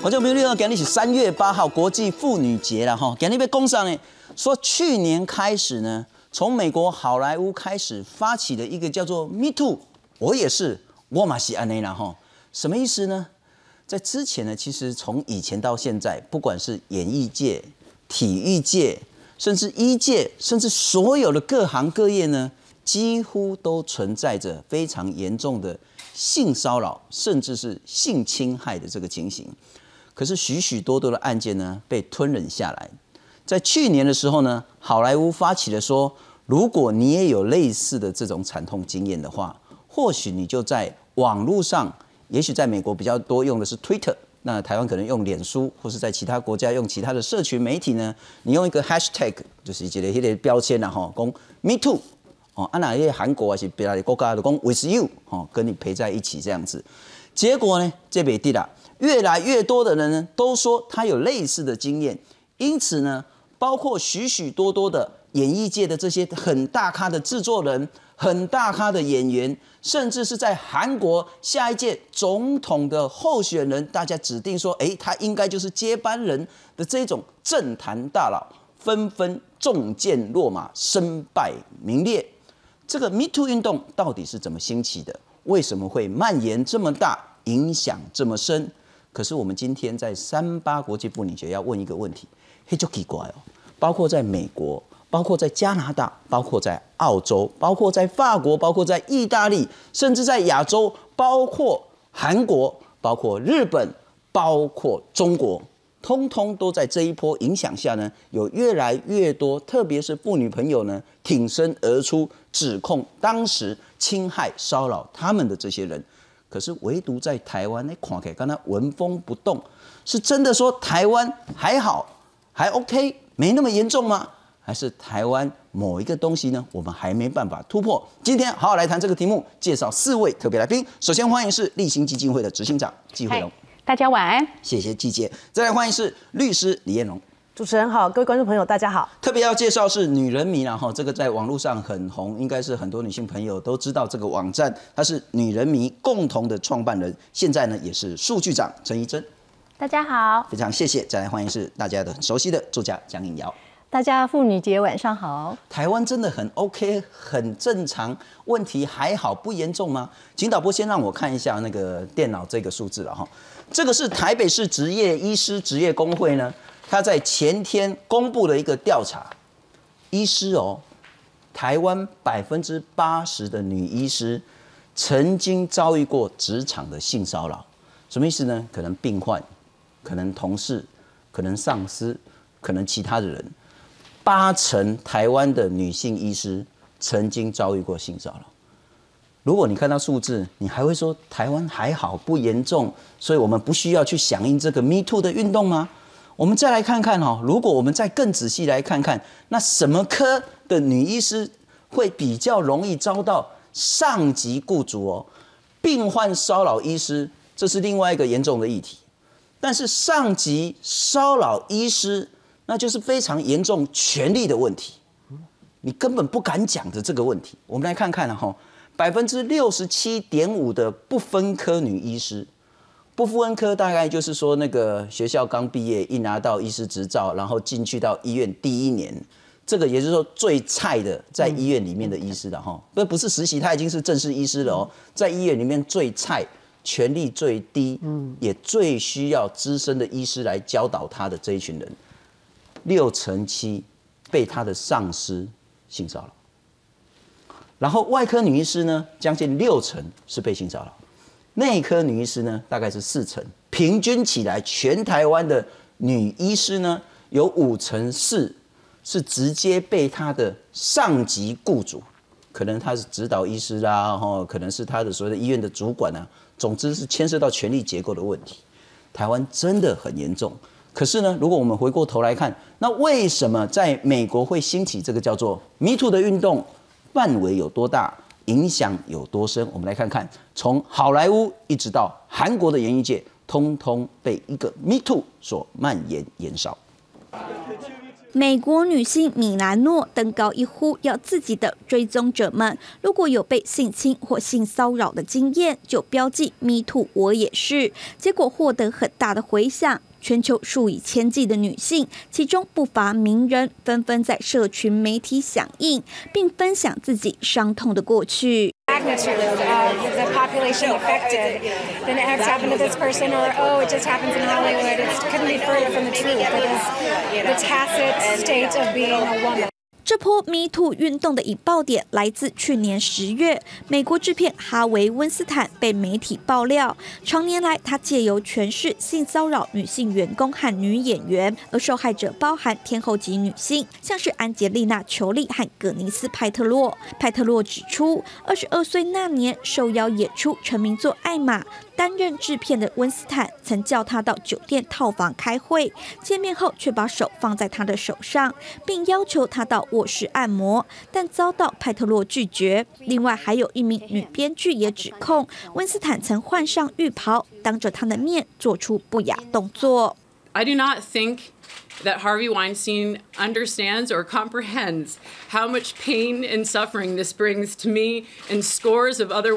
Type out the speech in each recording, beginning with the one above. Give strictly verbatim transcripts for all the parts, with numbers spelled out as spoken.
我就没有今日是三月八号国际妇女节了哈。今日要讲上呢，说去年开始呢，从美国好莱坞开始发起的一个叫做 Me Too， 我也是，我嘛是安内啦哈。什么意思呢？在之前呢，其实从以前到现在，不管是演艺界、体育界，甚至医界，甚至所有的各行各业呢，几乎都存在着非常严重的性骚扰，甚至是性侵害的这个情形。可是许许多多的案件呢，被吞忍下来。在去年的时候呢，好莱坞发起了说，如果你也有类似的这种惨痛经验的话，或许你就在网络上，也许在美国比较多用的是 Twitter， 那台湾可能用脸书，或是在其他国家用其他的社群媒体呢，你用一个 hashtag， 就是一个一个标签啦，吼，讲 Me Too， 哦，啊那些韩国还是别的国家就讲 With You， 哦，跟你陪在一起这样子。结果呢，这没地啦。越来越多的人呢，都说他有类似的经验，因此呢，包括许许多多的演艺界的这些很大咖的制作人、很大咖的演员，甚至是在韩国下一届总统的候选人，大家指定说，哎，他应该就是接班人的这种政坛大佬，纷纷中箭落马，身败名裂。这个 Me Too 运动到底是怎么兴起的？为什么会蔓延这么大，影响这么深？可是我们今天在三八国际妇女节要问一个问题，嘿，就奇怪哦。包括在美国，包括在加拿大，包括在澳洲，包括在法国，包括在意大利，甚至在亚洲，包括韩国，包括日本，包括中国，通通都在这一波影响下呢，有越来越多，特别是妇女朋友呢，挺身而出，指控当时侵害骚扰他们的这些人。可是唯独在台湾，那看起来刚才纹风不动，是真的说台湾还好，还 OK， 没那么严重吗？还是台湾某一个东西呢？我们还没办法突破。今天好好来谈这个题目，介绍四位特别来宾。首先欢迎是立新基金会的执行长纪惠容， 大家晚安， 谢谢季姐。再来欢迎是律师李彦龙。 主持人好，各位观众朋友，大家好。 特别要介绍是女人迷啦，哈，这个在网络上很红，应该是很多女性朋友都知道这个网站，它是女人迷共同的创办人，现在呢也是数据长陈怡贞。 大家好， 非常谢谢。再来欢迎是大家的很熟悉的作家蒋颖瑶。 大家妇女节晚上好。 台湾真的很 OK， 很正常，问题还好，不严重吗？请导播先让我看一下那个电脑这个数字了哈，这个是台北市职业医师职业工会呢。他在前天公布了一个调查，医师哦，台湾百分之八十的女医师曾经遭遇过职场的性骚扰，什么意思呢？可能病患，可能同事，可能上司，可能其他的人，八成台湾的女性医师曾经遭遇过性骚扰。如果你看到数字，你还会说台湾还好，不严重，所以我们不需要去响应这个 Me Too 的运动吗？我们再来看看哦，如果我们再更仔细来看看，那什么科的女医师会比较容易遭到上级雇主哦，病患骚扰医师，这是另外一个严重的议题。但是上级骚扰医师，那就是非常严重权力的问题，你根本不敢讲的这个问题。我们来看看哈、哦，百分之六十七点五的不分科女医师。不分科大概就是说，那个学校刚毕业，一拿到医师执照，然后进去到医院第一年，这个也就是说最菜的在医院里面的医师了哈，不不是实习，他已经是正式医师了哦，在医院里面最菜，权力最低，也最需要资深的医师来教导他的这一群人，六成七被他的上司性骚扰，然后外科女医师呢，将近六成是被性骚扰。内科女医师呢，大概是四成，平均起来，全台湾的女医师呢，有五成四是直接被她的上级雇主，可能她是指导医师啦，哈，可能是她的所谓的医院的主管啊，总之是牵涉到权力结构的问题。台湾真的很严重。可是呢，如果我们回过头来看，那为什么在美国会兴起这个叫做 Me Too 的运动？范围有多大？影响有多深？我们来看看，从好莱坞一直到韩国的演艺界，通通被一个 Me Too 所蔓延延烧。 美国女星米兰诺登高一呼，要自己的追踪者们，如果有被性侵或性骚扰的经验，就标记 Me Too 我也是。结果获得很大的回响。全球数以千计的女性，其中不乏名人，纷纷在社群媒体响应，并分享自己伤痛的过去。 Magnitude of the population affected, then it has to happen to this person, or oh, it just happens in Hollywood. It couldn't be further from the truth. It is the tacit state of being a woman. 这波 Me Too 运动的引爆点来自去年十月，美国制片哈维·温斯坦被媒体爆料，常年来他借由权势性骚扰女性员工和女演员，而受害者包含天后级女性，像是安杰丽娜·裘丽和葛尼斯·派特洛。派特洛指出，二十二岁那年受邀演出成名作《艾玛》。担任制片的温斯坦曾叫他到酒店套房开会，见面后却把手放在他的手上，并要求他到卧室按摩，但遭到派特洛拒绝。另外，还有一名女编剧也指控温斯坦曾换上浴袍，当着他的面做出不雅动作。 I do not think that Harvey Weinstein understands or comprehends how much pain and suffering this brings to me and scores of other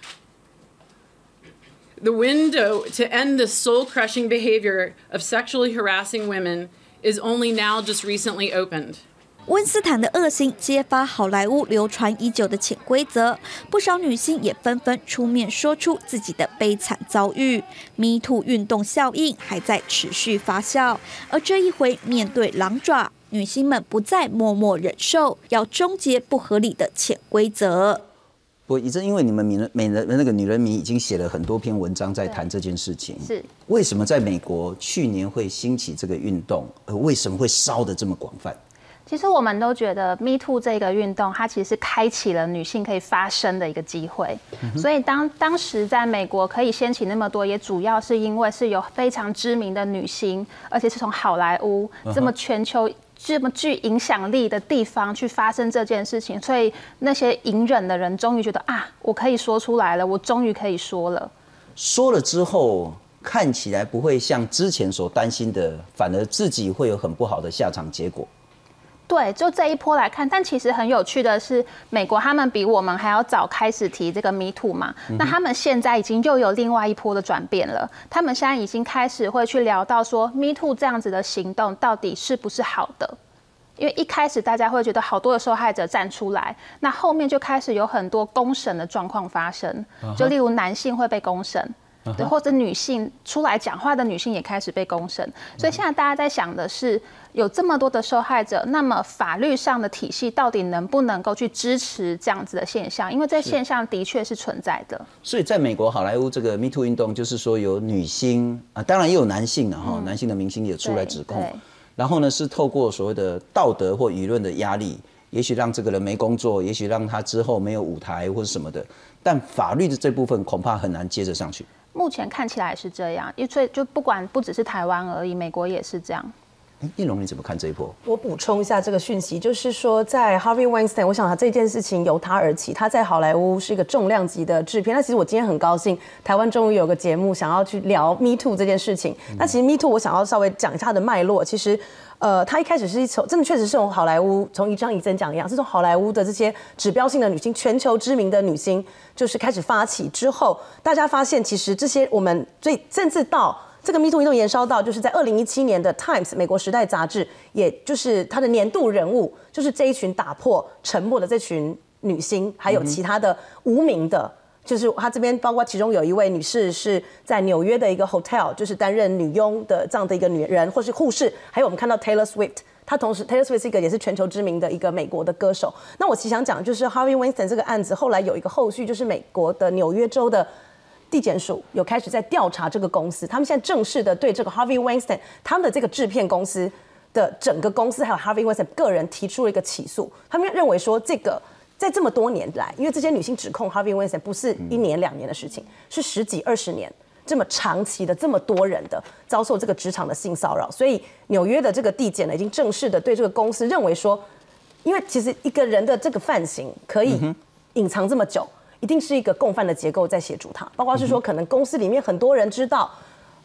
women.The window to end the soul-crushing behavior of sexually harassing women is only now just recently opened. 温斯坦的恶行揭发好莱坞流传已久的潜规则，不少女星也纷纷出面说出自己的悲惨遭遇。Me Too 运动效应还在持续发酵，而这一回面对狼爪，女星们不再默默忍受，要终结不合理的潜规则。 不，也正因为你们美人美人那个女人迷已经写了很多篇文章在谈这件事情。 是为什么在美国去年会兴起这个运动，而为什么会烧得这么广泛？ 其实我们都觉得 Me Too 这个运动，它其实是开启了女性可以发声的一个机会。嗯、所以当当时在美国可以掀起那么多，也主要是因为是有非常知名的女星，而且是从好莱坞这么全球。这么具影响力的地方去发生这件事情，所以那些隐忍的人终于觉得啊，我可以说出来了，我终于可以说了。 说了之后，看起来不会像之前所担心的，反而自己会有很不好的下场结果。 对，就这一波来看，但其实很有趣的是，美国他们比我们还要早开始提这个 Me Too 嘛，嗯、那他们现在已经又有另外一波的转变了。他们现在已经开始会去聊到说 Me Too 这样子的行动到底是不是好的？因为一开始大家会觉得好多的受害者站出来，那后面就开始有很多公审的状况发生，就例如男性会被公审。对，或者女性出来讲话的女性也开始被公审，所以现在大家在想的是，有这么多的受害者，那么法律上的体系到底能不能够去支持这样子的现象？因为这现象的确是存在的。 所以在美国好莱坞这个 Me Too 运动，就是说有女星啊，当然也有男性的哈，嗯、男性的明星也出来指控，然后呢是透过所谓的道德或舆论的压力，也许让这个人没工作，也许让他之后没有舞台或者什么的，但法律的这部分恐怕很难接着上去。 目前看起来是这样，因为就不管不只是台湾而已，美国也是这样。 叶蓉你怎么看这一波？ 我补充一下这个讯息，就是说在 Harvey Weinstein， 我想他这件事情由他而起，他在好莱坞是一个重量级的制片。那其实我今天很高兴，台湾终于有个节目想要去聊 Me Too 这件事情。嗯、那其实 Me Too 我想要稍微讲一下它的脉络，其实。呃，他一开始是从真的确实是从好莱坞，从一张一真讲一样，是从好莱坞的这些指标性的女星，全球知名的女星，就是开始发起之后，大家发现其实这些我们最甚至到这个 Me Too 运动延烧到，就是在二零一七年的 Times 美国时代杂志，也就是它的年度人物，就是这一群打破沉默的这群女星，还有其他的无名的。就是他这边包括其中有一位女士是在纽约的一个 hotel， 就是担任女佣的这样的一个女人，或是护士，还有我们看到 Taylor Swift， 她同时 Taylor Swift 是一个也是全球知名的一个美国的歌手。那我其实想讲就是 Harvey Weinstein 这个案子后来有一个后续，就是美国的纽约州的地检署有开始在调查这个公司，他们现在正式的对这个 Harvey Weinstein 他们的这个制片公司的整个公司还有 Harvey Weinstein 个人提出了一个起诉，他们认为说这个。在这么多年来，因为这些女性指控 Harvey Weinstein 不是一年两年的事情，是十几二十年这么长期的这么多人的遭受这个职场的性骚扰，所以纽约的这个地检呢已经正式的对这个公司认为说，因为其实一个人的这个犯行可以隐藏这么久，一定是一个共犯的结构在协助他，包括是说可能公司里面很多人知道。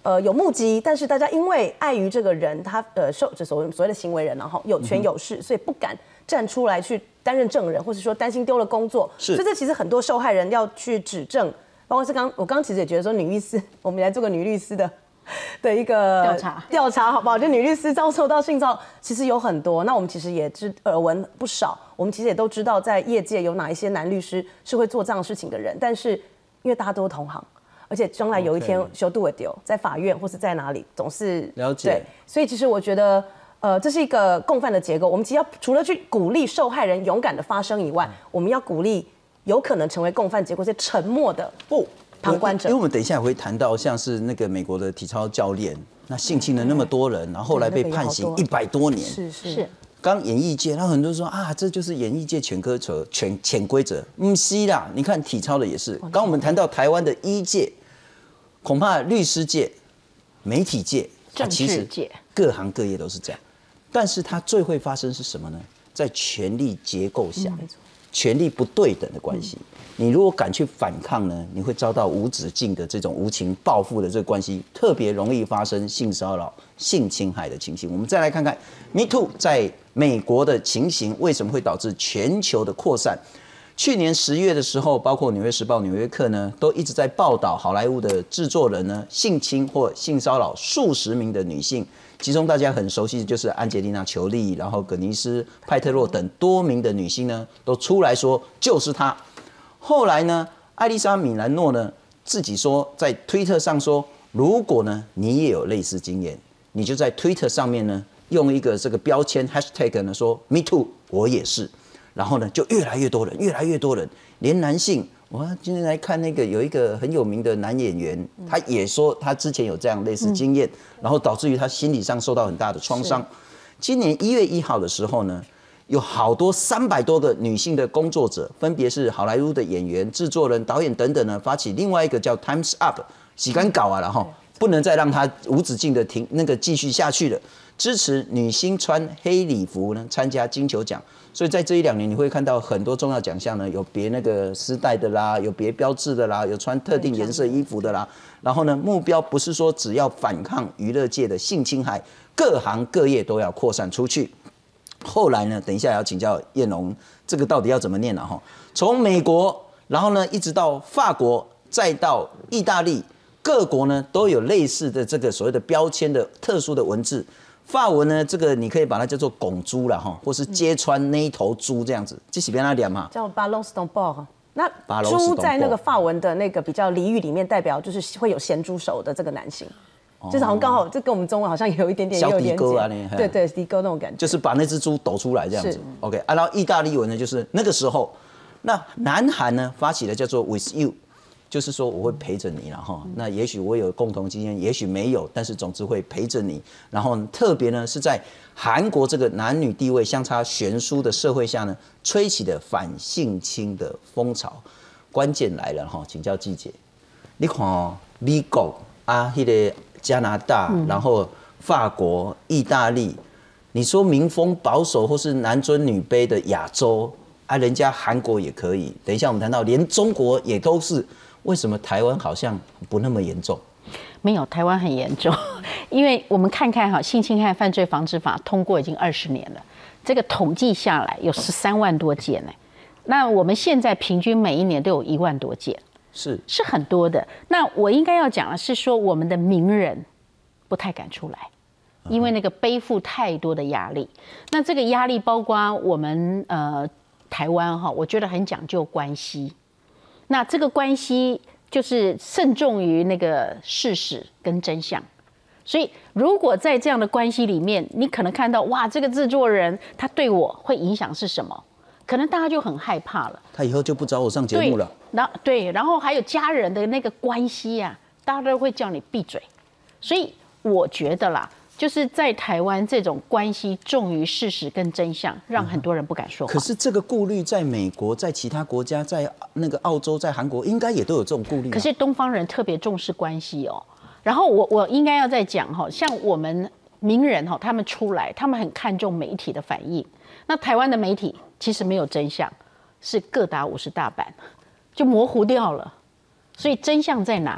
呃有目击，但是大家因为碍于这个人他呃受这所谓所谓的行为人，然后有权有势，所以不敢站出来去担任证人，或者说担心丢了工作， 是， 所以这其实很多受害人要去指证，包括是刚我刚刚其实也觉得说女律师，我们来做个女律师的。的一个调查调查好不好？就女律师遭受到性骚扰，其实有很多。那我们其实也知耳闻不少，我们其实也都知道，在业界有哪一些男律师是会做这样的事情的人。但是因为大家都是同行，而且将来有一天修度会丢，在法院或是在哪里，总是了解。 对，所以其实我觉得，呃，这是一个共犯的结构。我们其实要除了去鼓励受害人勇敢的发声以外，我们要鼓励有可能成为共犯结果是沉默的不。旁观者， 因为我们等一下会谈到像是那个美国的体操教练，那性侵了那么多人，然后后来被判刑一百多年。 是是。 刚演艺界，然后很多人说啊，这就是演艺界潜规则、潜潜规则。嗯，是啦，你看体操的也是。刚我们谈到台湾的医界，恐怕律师界、媒体界、 政治界， 各行各业都是这样。但是它最会发生是什么呢？在权力结构下。嗯，权力不对等的关系，你如果敢去反抗呢，你会遭到无止境的这种无情报复的这个关系，特别容易发生性骚扰、性侵害的情形。我们再来看看 Me Too 在美国的情形为什么会导致全球的扩散。去年十月的时候，包括《纽约时报》、《纽约客》呢，都一直在报道好莱坞的制作人呢性侵或性骚扰数十名的女性。其中大家很熟悉的就是安吉丽娜·裘丽，然后葛尼斯·派特洛等多名的女星呢，都出来说就是她。后来呢，艾丽莎·米兰诺呢自己说在推特上说，如果呢你也有类似经验，你就在推特上面呢用一个这个标签 hashtag 呢说 Me Too， 我也是，然后呢就越来越多人，越来越多人，连男性。我今天来看那个有一个很有名的男演员，他也说他之前有这样类似经验，然后导致于他心理上受到很大的创伤。今年一月一号的时候呢，有好多三百多个女性的工作者，分别是好莱坞的演员、制作人、导演等等呢，发起另外一个叫 Times Up 洗干搞啊，然后不能再让它无止境的停那个继续下去了。支持女星穿黑礼服呢参加金球奖，所以在这一两年你会看到很多重要奖项呢，有别那个丝带的啦，有别标志的啦，有穿特定颜色衣服的啦。然后呢，目标不是说只要反抗娱乐界的性侵害，各行各业都要扩散出去。后来呢，等一下要请教彦龙，这个到底要怎么念呢？哈，从美国，然后呢一直到法国，再到意大利，各国呢都有类似的这个所谓的标签的特殊的文字。法文呢，这个你可以把它叫做拱猪啦，哈，或是揭穿那一头猪这样子，这是别那念嘛？ 叫 ballon stone ball。那猪在那个法文的那个比较俚语里面，代表就是会有咸猪手的这个男性，哦、就是好像刚好这跟我们中文好像也有一点点小迪哥啊， 对对，迪哥那种感觉， 就是把那只猪抖出来这样子。OK， 啊，然后意大利文呢，就是那个时候，那南韩呢发起的叫做 with you。就是说我会陪着你，然后那也许我有共同经验，也许没有，但是总之会陪着你。然后特别呢是在韩国这个男女地位相差悬殊的社会下呢，吹起的反性侵的风潮。关键来了哈，请教季姐，你看哦，美国啊，那个加拿大，然后法国、意大利，你说民风保守或是男尊女卑的亚洲啊，人家韩国也可以。等一下我们谈到，连中国也都是。为什么台湾好像不那么严重？ 没有，台湾很严重，因为我们看看哈，性侵害犯罪防治法通过已经二十年了，这个统计下来有十三万多件呢。那我们现在平均每一年都有一万多件， 是是很多的。那我应该要讲的是说，我们的名人不太敢出来，因为那个背负太多的压力。那这个压力包括我们呃台湾哈，我觉得很讲究关系。那这个关系就是慎重于那个事实跟真相，所以如果在这样的关系里面，你可能看到哇，这个制作人他对我会影响是什么，可能大家就很害怕了。 他以后就不找我上节目了。 然后对，然后还有家人的那个关系啊，大家都会叫你闭嘴。所以我觉得啦。就是在台湾这种关系重于事实跟真相，让很多人不敢说话。 可是这个顾虑在美国、在其他国家、在那个澳洲、在韩国，应该也都有这种顾虑。 可是东方人特别重视关系哦。然后我我应该要再讲哈，像我们名人哈，他们出来，他们很看重媒体的反应。那台湾的媒体其实没有真相，是各打五十大板，就模糊掉了。所以真相在哪里？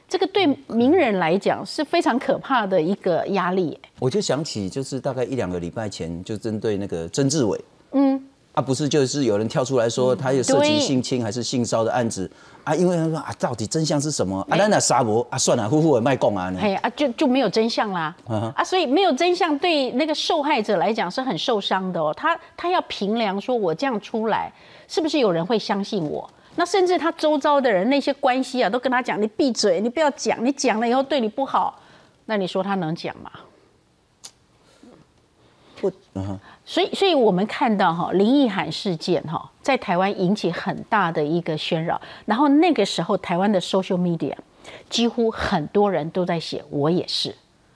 这个对名人来讲是非常可怕的一个压力。 我就想起，就是大概一两个礼拜前，就针对那个曾志伟，嗯，啊，不是就是有人跳出来说他有涉及性侵还是性骚的案子啊，因为他说啊，到底真相是什么？啊，咱那沙博啊，算了，呼呼也卖供啊， 哎啊，就就没有真相啦，啊，所以没有真相对那个受害者来讲是很受伤的哦。他他要评量说，我这样出来，是不是有人会相信我？那甚至他周遭的人那些关系啊，都跟他讲：“你闭嘴，你不要讲，你讲了以后对你不好。”那你说他能讲吗？ 不，嗯、 所以，所以我们看到哈林奕含事件哈，在台湾引起很大的一个喧扰。然后那个时候，台湾的 social media 几乎很多人都在写“我也是”。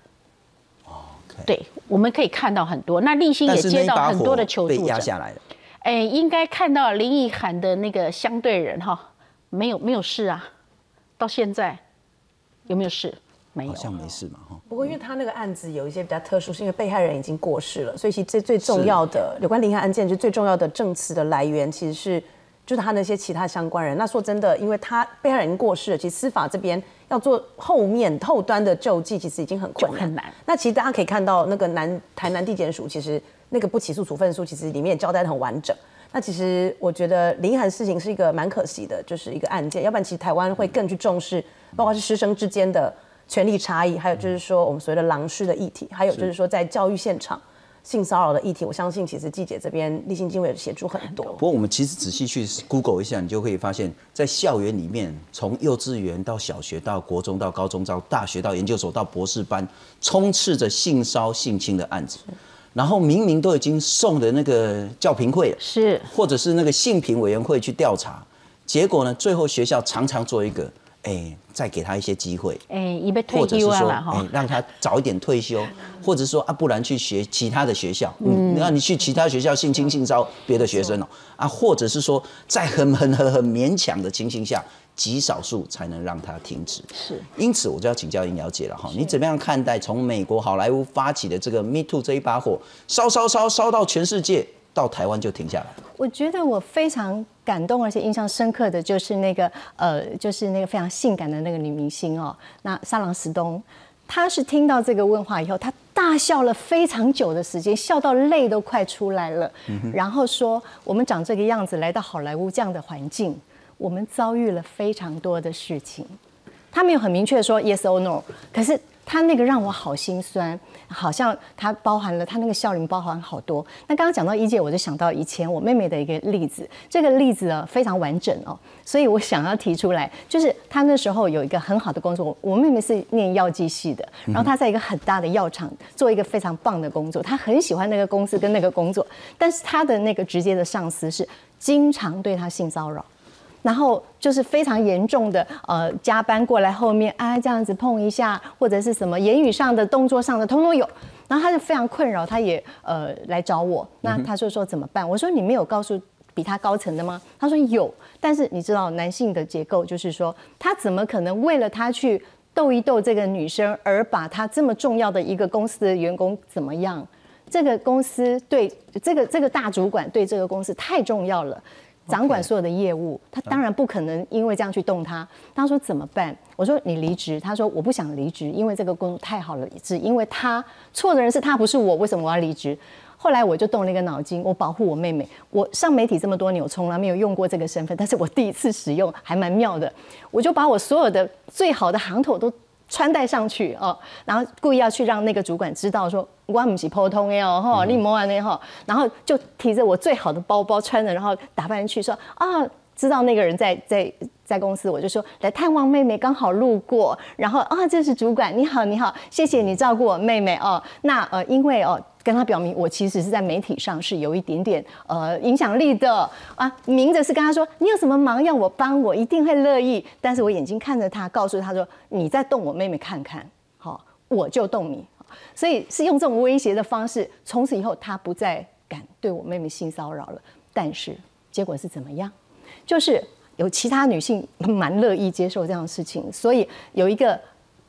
Okay. 对，我们可以看到很多。那立新也接到很多的求助者。 被压下来了。 哎，应该看到林奕含的那个相对人哈，没有没有事啊，到现在有没有事？没有， 好像没事嘛哈。 不过因为他那个案子有一些比较特殊，是因为被害人已经过世了，所以其实最最重要的有关林奕含案件，就最重要的证词的来源其实是就是他那些其他相关人。那说真的，因为他被害人已经过世了，其实司法这边要做后面后端的救济，其实已经很困难。 很难。 那其实大家可以看到，那个南台南地检署其实。那个不起诉处分书其实里面也交代得很完整。那其实我觉得林奕含事情是一个蛮可惜的，就是一个案件，要不然其实台湾会更去重视，包括是师生之间的权力差异，还有就是说我们所谓的狼师的议题，还有就是说在教育现场性骚扰的议题。我相信其实季姐这边立新经纬协助很多。 不过我们其实仔细去 Google 一下，你就可以发现，在校园里面，从幼稚园到小学到国中到高中到大学到研究所到博士班，充斥着性骚性侵的案子。然后明明都已经送的那个教评会了， 是， 或者是那个性评委员会去调查，结果呢，最后学校常常做一个，哎，再给他一些机会， 哎，一被退或者是说， 哎， 让他早一点退休，或者说啊，不然去学其他的学校，嗯，那你去其他学校性侵性骚别的学生哦，啊，或者是说，在很很很很勉强的情形下。极少数才能让它停止， 是。 因此，我就要请教尹小姐了哈，你怎么样看待从美国好莱坞发起的这个 Me Too 这一把火，烧烧烧烧到全世界，到台湾就停下来？ 我觉得我非常感动而且印象深刻的就是那个呃，就是那个非常性感的那个女明星哦，那莎朗史东，她是听到这个问话以后，她大笑了非常久的时间，笑到泪都快出来了，嗯、然后说我们长这个样子来到好莱坞这样的环境。我们遭遇了非常多的事情，他没有很明确的说 yes or no， 可是他那个让我好心酸，好像他包含了他那个笑容包含好多。那刚刚讲到一姐，我就想到以前我妹妹的一个例子，这个例子呢非常完整哦，所以我想要提出来，就是她那时候有一个很好的工作，我妹妹是念药剂系的，然后她在一个很大的药厂做一个非常棒的工作，她很喜欢那个公司跟那个工作，但是她的那个直接的上司是经常对她性骚扰。然后就是非常严重的，呃，加班过来后面啊这样子碰一下，或者是什么言语上的、动作上的，通通有。然后他就非常困扰，他也呃来找我，那他就说怎么办？我说你没有告诉比他高层的吗？他说有，但是你知道男性的结构就是说，他怎么可能为了他去逗一逗这个女生，而把他这么重要的一个公司的员工怎么样？这个公司对这个这个大主管对这个公司太重要了。掌管所有的业务，他当然不可能因为这样去动他。他说怎么办？我说你离职。他说我不想离职，因为这个工作太好了，只因为他错的人是他，不是我，为什么我要离职？后来我就动了一个脑筋，我保护我妹妹。我上媒体这么多年，我从来没有用过这个身份，但是我第一次使用，还蛮妙的。我就把我所有的最好的行头都穿戴上去哦，然后故意要去让那个主管知道说，我不是普通的哦，哈，你莫安的哈，然后就提着我最好的包包穿着，然后打扮去说啊，知道那个人在在在公司，我就说来探望妹妹，刚好路过，然后啊，这是主管，你好你好，谢谢你照顾我妹妹哦，那呃因为哦。跟他表明，我其实是在媒体上是有一点点呃影响力的啊，明着是跟他说，你有什么忙要我帮，我一定会乐意。但是我眼睛看着他，告诉他说，你再动我妹妹看看，好，我就动你。所以是用这种威胁的方式，从此以后他不再敢对我妹妹性骚扰了。但是结果是怎么样？就是有其他女性蛮乐意接受这样的事情，所以有一个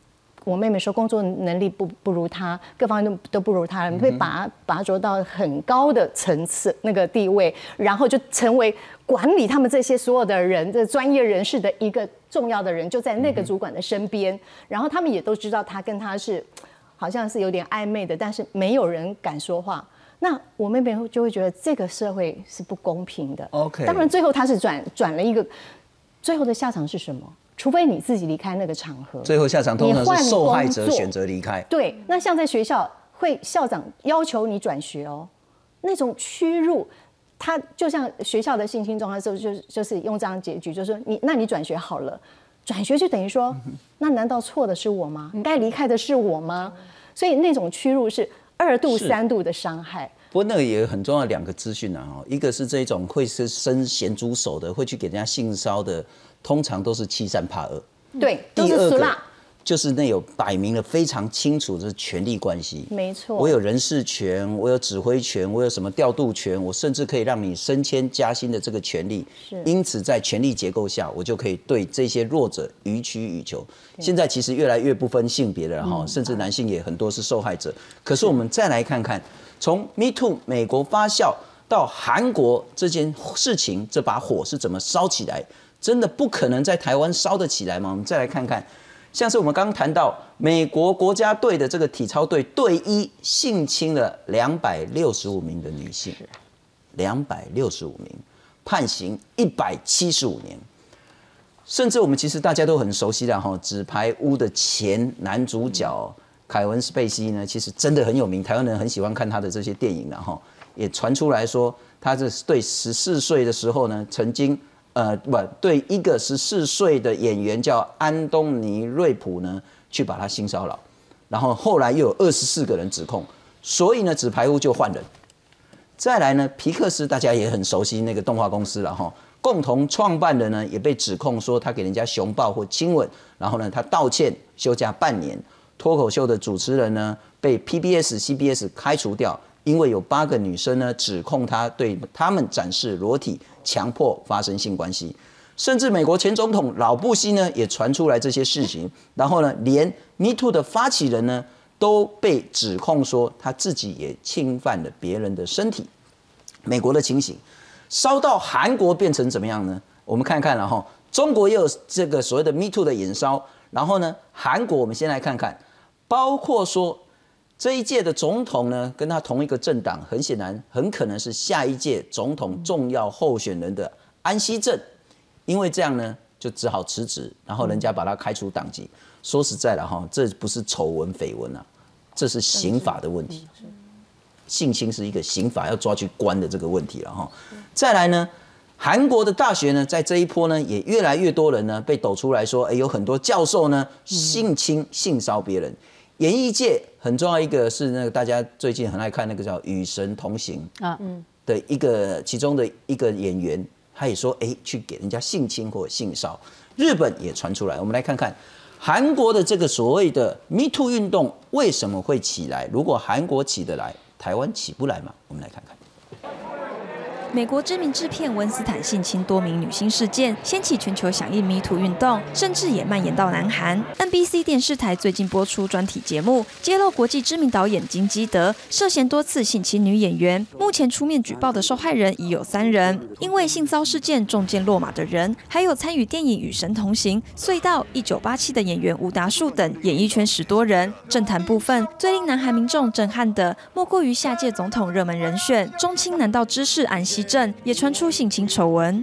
我妹妹说工作能力不不如她，各方面都都不如她，你会拔拔擢到很高的层次那个地位，然后就成为管理他们这些所有的人的专业人士的一个重要的人，就在那个主管的身边，然后他们也都知道他跟他是好像是有点暧昧的，但是没有人敢说话。那我妹妹就会觉得这个社会是不公平的。 OK， 当然最后她是转转了一个，最后的下场是什么？除非你自己离开那个场合， 最后下场通常是受害者选择离开。 对，那像在学校会校长要求你转学哦，那种屈辱，他就像学校的性侵状况时候，就就是用这样结局，就是说你那你转学好了，转学就等于说，那难道错的是我吗？该离开的是我吗？所以那种屈辱是二度、三度的伤害。 不过那个也很重要的两个资讯啊，一个是这种会是伸咸猪手的，会去给人家性骚的，通常都是欺善怕恶。 对，都是俗辣。 就是那有摆明了非常清楚的权力关系， 没错。 我有人事权，我有指挥权，我有什么调度权，我甚至可以让你升迁加薪的这个权利。因此，在权力结构下，我就可以对这些弱者予取予求。现在其实越来越不分性别了哈，嗯、甚至男性也很多是受害者。可是我们再来看看，从 Me Too 美国发酵到韩国这件事情，这把火是怎么烧起来？真的不可能在台湾烧得起来吗？我们再来看看。像是我们刚刚谈到美国国家队的这个体操队队医性侵了两百六十五名的女性，两百六十五名，判刑一百七十五年。甚至我们其实大家都很熟悉的哈，《纸牌屋》的前男主角凯文·史贝西呢，其实真的很有名，台湾人很喜欢看他的这些电影，然后也传出来说，他是对十四岁的时候呢，曾经。呃，不对，一个十四岁的演员叫安东尼·瑞普呢，去把他性骚扰，然后后来又有二十四个人指控，所以呢，纸牌屋就换人。再来呢，皮克斯大家也很熟悉那个动画公司了哈，共同创办人呢也被指控说他给人家熊抱或亲吻，然后呢他道歉休假半年，脱口秀的主持人呢被 P B S、C B S 开除掉。因为有八个女生呢指控他对他们展示裸体，强迫发生性关系，甚至美国前总统老布希呢也传出来这些事情，然后呢，连 Me Too 的发起人呢都被指控说他自己也侵犯了别人的身体。美国的情形烧到韩国变成怎么样呢？我们看看，然后中国也有这个所谓的 Me Too 的延烧，然后呢，韩国我们先来看看，包括说。这一届的总统呢，跟他同一个政党，很显然很可能是下一届总统重要候选人的安熙正，因为这样呢，就只好辞职，然后人家把他开除党籍。说实在的哈，这不是丑闻绯闻啊，这是刑法的问题。性侵是一个刑法要抓去关的这个问题了哈。再来呢，韩国的大学呢，在这一波呢，也越来越多人呢被抖出来说，哎，有很多教授呢性侵、性骚别人。演艺界很重要一个是那个大家最近很爱看那个叫《与神同行》啊，的一个其中的一个演员，他也说，哎，去给人家性侵或性骚。日本也传出来，我们来看看韩国的这个所谓的 Me Too 运动为什么会起来？如果韩国起得来，台湾起不来吗？我们来看看。 美国知名制片温斯坦性侵多名女星事件，掀起全球响应 Me Too 运动，甚至也蔓延到南韩。N B C 电视台最近播出专题节目，揭露国际知名导演金基德涉嫌多次性侵女演员。目前出面举报的受害人已有三人，因为性骚事件中箭落马的人，还有参与电影《与神同行》、隧道、一九八七的演员吴达树等演艺圈十多人。政坛部分，最令南韩民众震撼的，莫过于下届总统热门人选中青南道知事安熙正也传出性侵丑闻。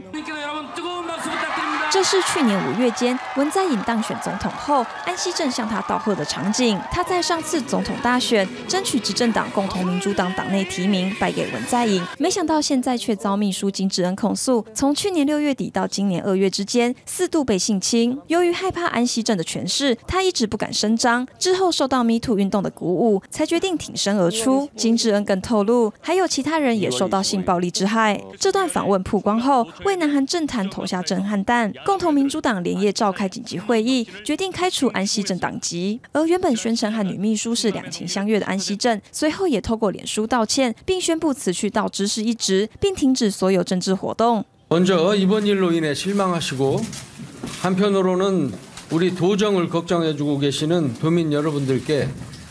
这是去年五月间文在寅当选总统后，安熙正向他道贺的场景。他在上次总统大选争取执政党共同民主党党内提名，败给文在寅，没想到现在却遭秘书金智恩控诉，从去年六月底到今年二月之间四度被性侵。由于害怕安熙正的权势，他一直不敢声张。之后受到 Me Too 运动的鼓舞，才决定挺身而出。金智恩更透露，还有其他人也受到性暴力之害。这段访问曝光后，为南韩政坛投下震撼弹。共同民主党连夜召开紧急会议，决定开除安熙正党籍。而原本宣称和女秘书是两情相悦的安熙正，随后也透过脸书道歉，并宣布辞去道知事一职，并停止所有政治活动。 먼저 이번 일로 인해 실망하시고 한편으로는 우리 도정을 걱정해주고 계시는 도민 여러분들께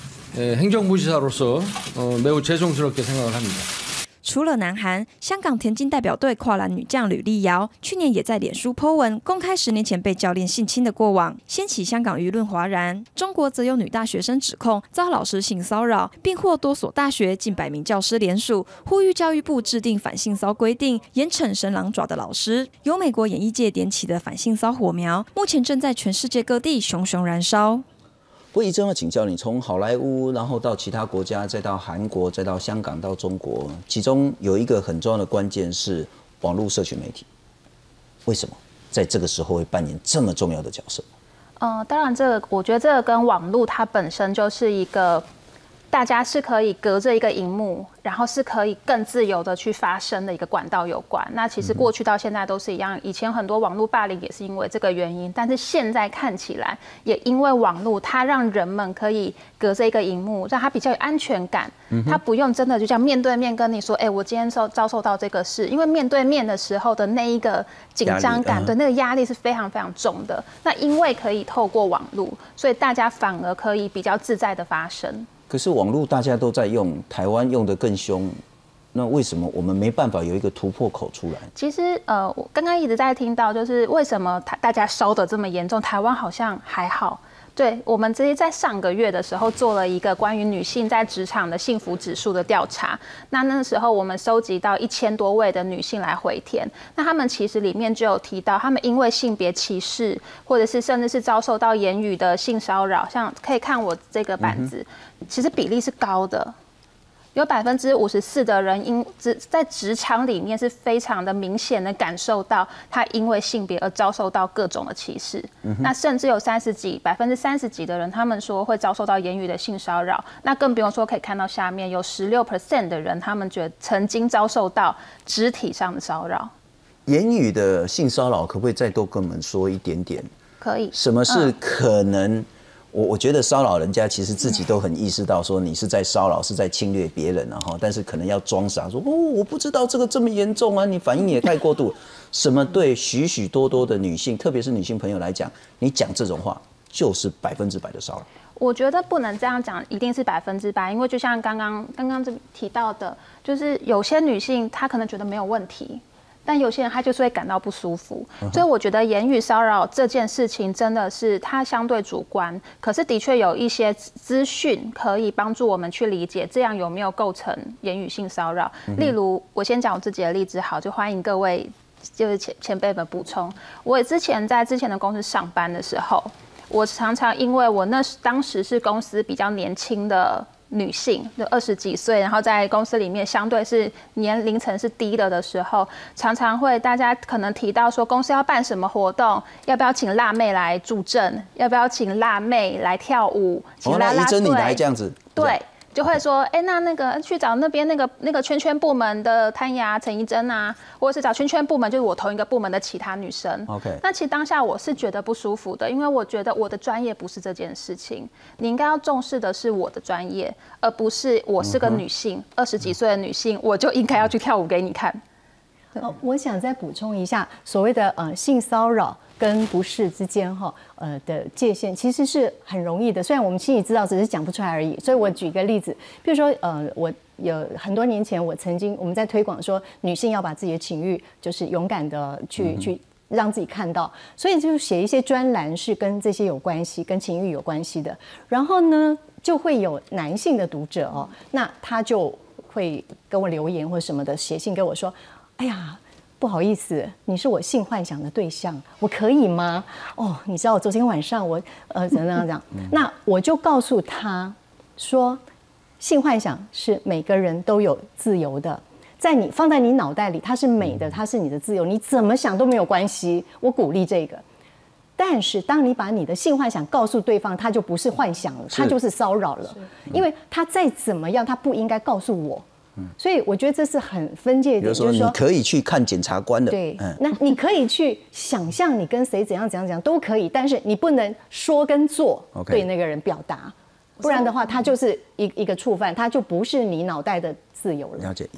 행정부지사로서 매우 죄송스럽게 생각을 합니다。 除了南韩，香港田径代表队跨栏女将吕丽瑶去年也在脸书 po 文，公开十年前被教练性侵的过往，掀起香港舆论哗然。中国则有女大学生指控遭老师性骚扰，并获多所大学近百名教师联署，呼吁教育部制定反性骚规定，严惩伸狼爪的老师。由美国演艺界点起的反性骚火苗，目前正在全世界各地熊熊燃烧。 不过，一真要请教你，从好莱坞，然后到其他国家，再到韩国，再到香港，到中国，其中有一个很重要的关键是网络社群媒体。为什么在这个时候会扮演这么重要的角色？ 呃，当然，这个我觉得这个跟网络它本身就是一个，大家是可以隔着一个荧幕，然后是可以更自由的去发声的一个管道有关。那其实过去到现在都是一样，以前很多网络霸凌也是因为这个原因，但是现在看起来也因为网络，它让人们可以隔着一个荧幕，让他比较有安全感。他不用真的就这样面对面跟你说，哎、欸，我今天受遭受到这个事，因为面对面的时候的那一个紧张感，对那个压力是非常非常重的。那因为可以透过网络，所以大家反而可以比较自在的发声。 可是网络大家都在用，台湾用得更凶，那为什么我们没办法有一个突破口出来？ 其实，呃，我刚刚一直在听到，就是为什么大家烧得这么严重，台湾好像还好。对，我们直接在上个月的时候做了一个关于女性在职场的幸福指数的调查。那那时候我们收集到一千多位的女性来回填，那他们其实里面就有提到，他们因为性别歧视，或者是甚至是遭受到言语的性骚扰，像可以看我这个板子，嗯、其实比例是高的。有百分之五十四的人因在职场里面是非常的明显的感受到他因为性别而遭受到各种的歧视。嗯、那甚至有三十几百分之三十几的人，他们说会遭受到言语的性骚扰。那更不用说可以看到下面有十六 percent 的人，他们觉得曾经遭受到肢体上的骚扰。 言语的性骚扰可不可以再多跟我们说一点点？ 可以。 什么是可能？嗯我我觉得骚扰人家，其实自己都很意识到，说你是在骚扰，是在侵略别人啊哈。但是可能要装傻，说哦，我不知道这个这么严重啊，你反应也太过度。什么对许许多多的女性，特别是女性朋友来讲，你讲这种话就是百分之百的骚扰。 我觉得不能这样讲，一定是百分之百，因为就像刚刚刚刚这提到的，就是有些女性她可能觉得没有问题。但有些人他就是会感到不舒服，所以我觉得言语骚扰这件事情真的是它相对主观，可是的确有一些资讯可以帮助我们去理解这样有没有构成言语性骚扰。例如，我先讲我自己的例子好，就欢迎各位就是前前辈们补充。我之前在之前的公司上班的时候，我常常因为我那当时是公司比较年轻的女性，就二十几岁，然后在公司里面相对是年龄层是低的的时候，常常会大家可能提到说公司要办什么活动，要不要请辣妹来助阵，要不要请辣妹来跳舞，请啦啦队。 哦，那怡珍你来这样子。 对。就会说，哎、欸，那那个去找那边那个那个圈圈部门的谭雅、陈怡珍啊，或者是找圈圈部门，就是我同一个部门的其他女生。 OK。 那其实当下我是觉得不舒服的，因为我觉得我的专业不是这件事情，你应该要重视的是我的专业，而不是我是个女性，二十几岁的女性，我就应该要去跳舞给你看。 哦，我想再补充一下，所谓的呃性骚扰跟不适之间哈呃的界限其实是很容易的，虽然我们心里知道，只是讲不出来而已。所以我举一个例子，比如说呃我有很多年前我曾经我们在推广说女性要把自己的情欲就是勇敢的去、嗯、去让自己看到，所以就写一些专栏是跟这些有关系，跟情欲有关系的。然后呢就会有男性的读者哦，那他就会跟我留言或什么的，写信给我说，哎呀，不好意思，你是我性幻想的对象，我可以吗？哦，你知道我昨天晚上我呃怎样怎样，那我就告诉他说，性幻想是每个人都有自由的，在你放在你脑袋里，它是美的，它是你的自由，你怎么想都没有关系，我鼓励这个。但是当你把你的性幻想告诉对方，他就不是幻想了，他就是骚扰了，因为他再怎么样，他不应该告诉我。所以我觉得这是很分界点， 比如说你可以去看检察官的， 对，嗯、那你可以去想象你跟谁怎样怎样怎样都可以，但是你不能说跟做对那个人表达， okay. 不然的话他就是一一个触犯，他就不是你脑袋的自由了。 了解，叶龙。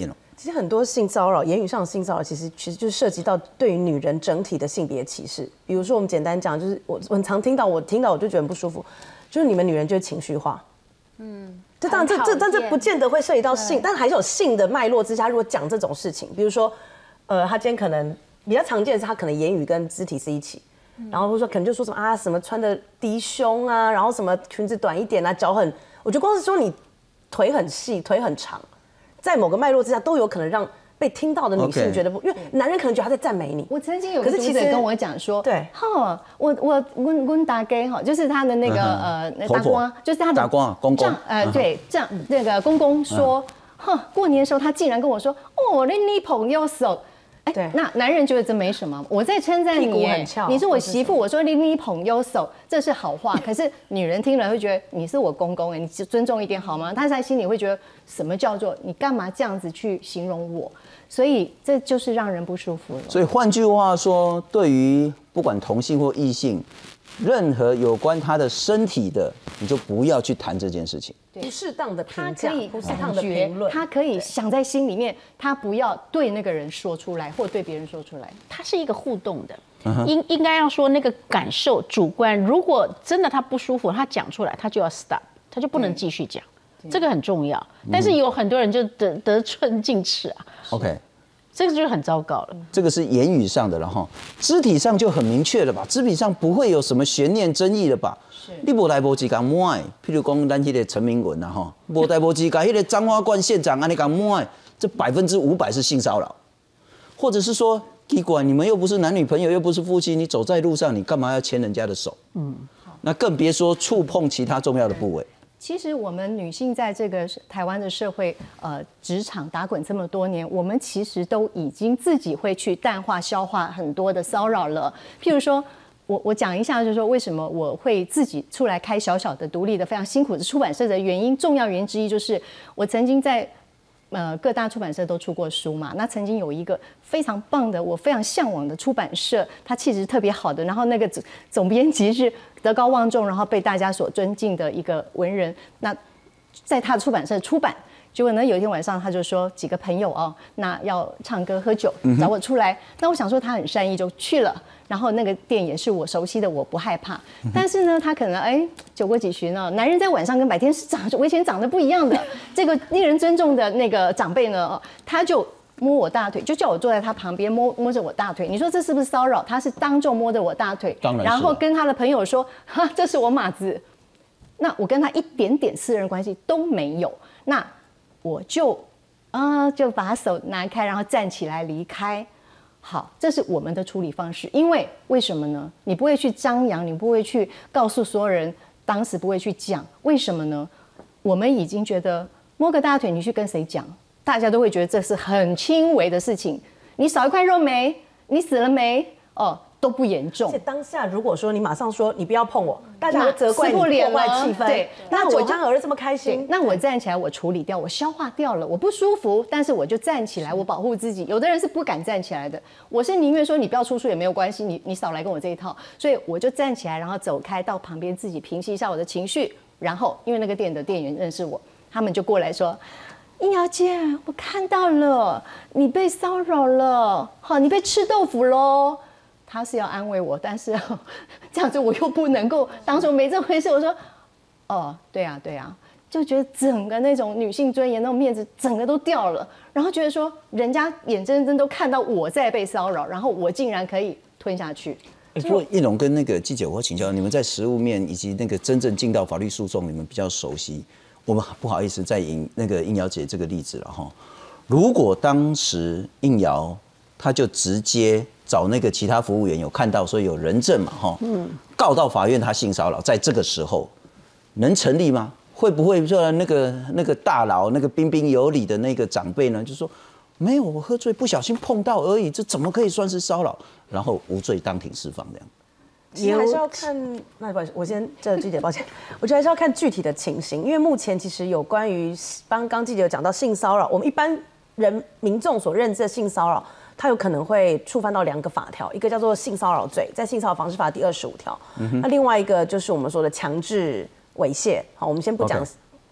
其实很多性骚扰，言语上的性骚扰，其实其实就是涉及到对于女人整体的性别歧视。比如说，我们简单讲，就是我我很常听到，我听到我就觉得很不舒服，就是你们女人就是情绪化。嗯，这当然这这但这不见得会涉及到性，但还是有性的脉络之下，如果讲这种事情，比如说，呃，他今天可能比较常见的是他可能言语跟肢体是一起。然后或者说可能就说什么啊什么穿的低胸啊，然后什么裙子短一点啊，脚很，我觉得光是说你腿很细、腿很长，在某个脉络之下都有可能让被听到的女性觉得不， okay. 因为男人可能觉得他在赞美你。 我曾经有个读者跟我讲说， 对， 哈，我我温温达给哈，就是他的那个呃大公，就是他的大公公公， 呃对，这样那个公公说，哼，过年的时候他竟然跟我说，哦，你女朋友手。哎，对，那男人觉得这没什么，我在称赞你，你是我媳妇，我说你你捧优手，这是好话。可是女人听了会觉得你是我公公，哎，你尊重一点好吗？她在心里会觉得什么叫做你干嘛这样子去形容我？所以这就是让人不舒服了。 所以换句话说，对于不管同性或异性，任何有关他的身体的，你就不要去谈这件事情。 不适当的评价，不适当的评论， 他可以想在心里面，他不要对那个人说出来，或对别人说出来。 它是一个互动的，应应该要说那个感受主观。如果真的他不舒服，他讲出来，他就要 stop， 他就不能继续讲，这个很重要。但是有很多人就得得寸进尺啊。 OK。 这个就很糟糕了。 这个是言语上的了哈，肢体上就很明确了吧？肢体上不会有什么悬念争议了吧？你无代无志讲摸，譬如讲咱迄个陈明文啊哈，无代无志讲迄个彰化县县长安尼讲摸，这百分之五百是性骚扰，或者是说，奇怪，你们又不是男女朋友，又不是夫妻，你走在路上，你干嘛要牵人家的手？嗯，那更别说触碰其他重要的部位。 其实我们女性在这个台湾的社会，呃，职场打滚这么多年，我们其实都已经自己会去淡化、消化很多的骚扰了。譬如说，我我讲一下，就是说为什么我会自己出来开小小的、独立的、非常辛苦的出版社的原因，重要原因之一就是我曾经在呃各大出版社都出过书嘛。那曾经有一个非常棒的、我非常向往的出版社，它气质特别好的，然后那个总总编辑是德高望重，然后被大家所尊敬的一个文人。那在他的出版社出版，结果呢，有一天晚上他就说几个朋友哦，那要唱歌喝酒，找我出来。那我想说他很善意就去了，然后那个店也是我熟悉的，我不害怕。但是呢，他可能哎酒过几巡呢，男人在晚上跟白天是长危险长得不一样的。这个令人尊重的那个长辈呢，他就摸我大腿，就叫我坐在他旁边摸摸着我大腿。你说这是不是骚扰？他是当众摸着我大腿， 当然是， 然后跟他的朋友说：“哈，这是我马子。”那我跟他一点点私人关系都没有。那我就啊、呃，就把手拿开，然后站起来离开。好，这是我们的处理方式。因为为什么呢？你不会去张扬，你不会去告诉所有人，当时不会去讲。为什么呢？我们已经觉得摸个大腿，你去跟谁讲？大家都会觉得这是很轻微的事情，你少一块肉没？你死了没？哦，都不严重。 而且当下如果说你马上说你不要碰我，大家会责怪你破坏气氛。 对， 那我家儿子这么开心， 那我站起来，我处理掉，我消化掉了，我不舒服，但是我就站起来，我保护自己。有的人是不敢站起来的，我是宁愿说你不要出书也没有关系，你你少来跟我这一套，所以我就站起来，然后走开到旁边自己平息一下我的情绪，然后因为那个店的店员认识我，他们就过来说。应瑶姐，我看到了，你被骚扰了，好，你被吃豆腐喽。他是要安慰我，但是这样子我又不能够当做没这回事。我说，哦，对啊，对啊，就觉得整个那种女性尊严、那种面子，整个都掉了。然后觉得说，人家眼睁睁都看到我在被骚扰，然后我竟然可以吞下去。 不过奕龙跟那个记者，我请教你们在实务面以及那个真正进到法律诉讼，你们比较熟悉。我们不好意思再引那个应瑶姐这个例子了哈。如果当时应瑶她就直接找那个其他服务员有看到，所以有人证嘛哈，嗯，告到法院她性骚扰，在这个时候能成立吗？会不会说那个那个大佬那个彬彬有礼的那个长辈呢，就说没有，我喝醉不小心碰到而已，这怎么可以算是骚扰？然后无罪当庭释放这样。 其实还是要看，那不好意思，我先这记者抱歉，我觉得还是要看具体的情形，因为目前其实有关于刚刚记者有讲到性骚扰，我们一般人民众所认知的性骚扰，它有可能会触犯到两个法条，一个叫做性骚扰罪，在性骚扰防治法第二十五条，嗯、那另外一个就是我们说的强制猥亵。好，我们先不讲。Okay.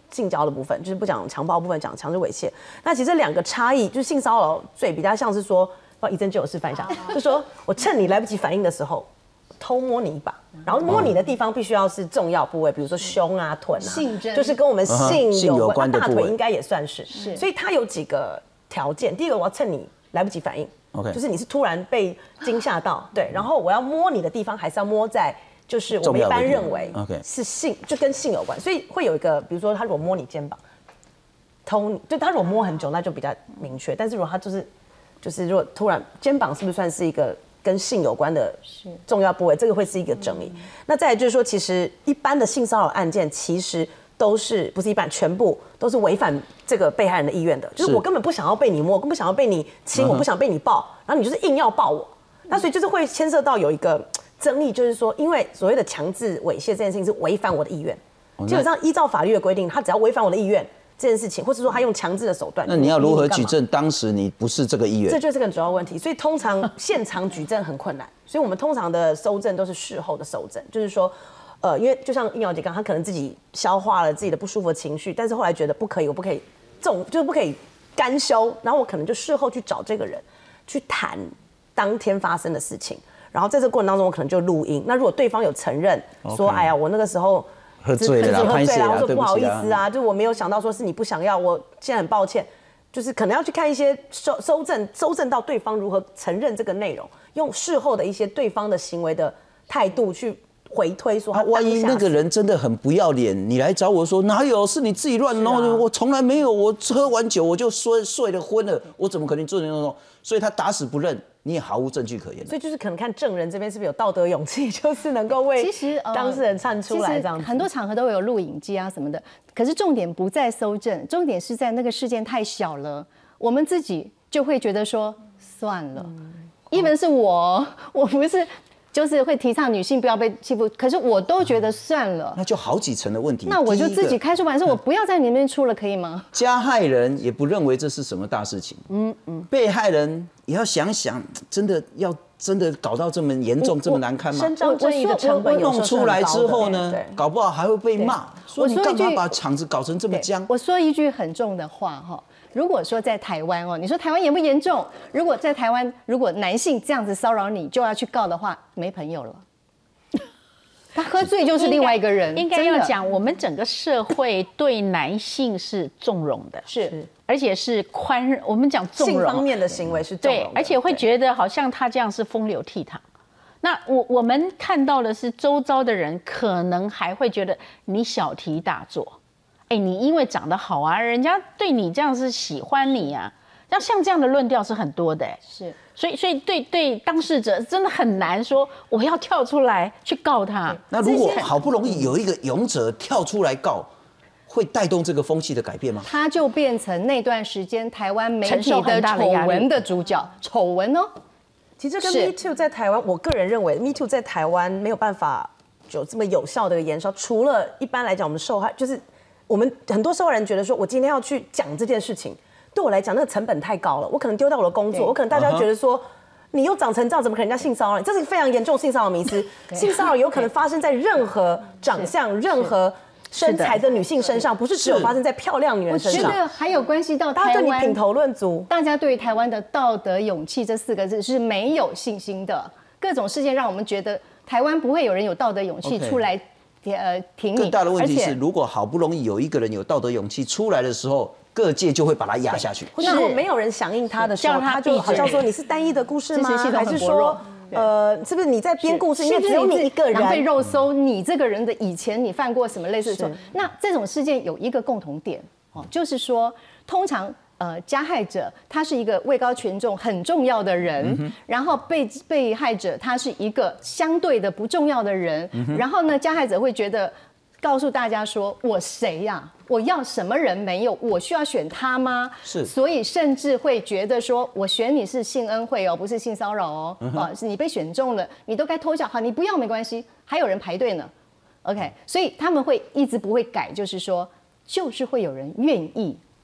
性交的部分，就是不讲强暴部分，讲强制猥亵。那其实两个差异，就是性骚扰罪比较像是说，不，怡珍就有示范一下，就说我趁你来不及反应的时候。偷摸你一把，然后摸你的地方必须要是重要部位，比如说胸啊、臀啊，就是跟我们性有关。大腿应该也算是，是。所以它有几个条件，第一个我要趁你来不及反应 ，OK， 就是你是突然被惊吓到，对，然后我要摸你的地方还是要摸在，就是我们一般认为是性，就跟性有关，所以会有一个，比如说他如果摸你肩膀，偷你，就他如果摸很久，那就比较明确，但是如果他就是就是如果突然肩膀是不是算是一个？跟性有关的重要部位，这个会是一个争议。那再来就是说，其实一般的性骚扰案件，其实都是不是一般，全部都是违反这个被害人的意愿的。就是我根本不想要被你摸，我根本不想要被你亲，我不想被你抱，然后你就是硬要抱我。那所以就是会牵涉到有一个争议，就是说，因为所谓的强制猥亵这件事情是违反我的意愿，基本上依照法律的规定，他只要违反我的意愿。这件事情，或者说他用强制的手段， 那你要如何举证？当时你不是这个意愿， 这就是个主要问题。所以通常现场举证很困难，所以我们通常的搜证都是事后的搜证，就是说，呃，因为就像应瑶姐刚，她可能自己消化了自己的不舒服的情绪，但是后来觉得不可以，我不可以重，就是不可以干休，然后我可能就事后去找这个人去谈当天发生的事情，然后在这个过程当中，我可能就录音。那如果对方有承认说， Okay. 哎呀，我那个时候。 喝醉了啦， 喝醉了， 我说不好意思啊，就我没有想到说是你不想要，我现在很抱歉，就是可能要去看一些搜搜证，搜证到对方如何承认这个内容，用事后的一些对方的行为的态度去回推说他、啊， 万一那个人真的很不要脸，你来找我说哪有是你自己乱弄的，啊、我从来没有，我喝完酒我就睡睡了昏了，我怎么可能做那种？所以他打死不认。你也毫无证据可言， 所以就是可能看证人这边是不是有道德勇气，就是能够为其实当事人站出来这样子。 很多场合都有录影机啊什么的，可是重点不在搜证，重点是在那个事件太小了，我们自己就会觉得说算了。一门是我，我不是。就是会提倡女性不要被欺负，可是我都觉得算了， 那就好几层的问题。 那我就自己开出版社，我不要在你那边出了，可以吗？ 加害人也不认为这是什么大事情，嗯嗯，被害人也要想想，真的要真的搞到这么严重、这么难看吗？ 伸张正义的成本弄出来之后呢，搞不好还会被骂，说你干嘛把场子搞成这么僵？ 我说一句很重的话哈。如果说在台湾哦，你说台湾严不严重？如果在台湾，如果男性这样子骚扰你，就要去告的话，没朋友了。他喝醉就是另外一个人。 应该要讲，我们整个社会对男性是纵容的， 是， 而且是宽容。我们讲纵容， 性方面的行为是纵容的， 对，而且会觉得好像他这样是风流倜傥。那我我们看到的是，周遭的人可能还会觉得你小题大做。哎，你因为长得好啊，人家对你这样是喜欢你啊，那像这样的论调是很多的，哎， 是， 所以所以对对当事者真的很难说我要跳出来去告他。 那如果好不容易有一个勇者跳出来告，会带动这个风气的改变吗？ 他就变成那段时间台湾媒体的丑闻的主角，丑闻哦。 其实跟 Me Too 在台湾，我个人认为 Me Too 在台湾没有办法有这么有效的延烧，除了一般来讲我们受害就是。我们很多受害人觉得说，我今天要去讲这件事情，对我来讲那个成本太高了，我可能丢掉我的工作，我可能大家觉得说，你又长成这样，怎么可能人家性骚扰你？这是非常严重的性骚扰迷思。性骚扰有可能发生在任何长相、任何身材的女性身上，不是只有发生在漂亮女人身上。 我觉得还有关系到台湾， 大家对你品头论足， 大家对台湾的道德勇气这四个字是没有信心的。各种事件让我们觉得台湾不会有人有道德勇气出来。呃，挺你。 更大的问题是，如果好不容易有一个人有道德勇气出来的时候，各界就会把他压下去。 那如果没有人响应他的时候，他就好像说你是单一的故事吗？还是说，呃，是不是你在编故事？因为只有你一个人被肉搜，你这个人的以前你犯过什么类似的错？那这种事件有一个共同点哦，就是说，通常。呃，加害者他是一个位高权重很重要的人，嗯、然后被被害者他是一个相对的不重要的人，嗯、然后呢，加害者会觉得告诉大家说，我谁呀、啊？我要什么人没有？我需要选他吗？ 是， 所以甚至会觉得说，我选你是性恩惠哦，不是性骚扰哦，嗯、啊，是你被选中了，你都该偷笑，好，你不要没关系，还有人排队呢 ，OK， 所以他们会一直不会改，就是说，就是会有人愿意。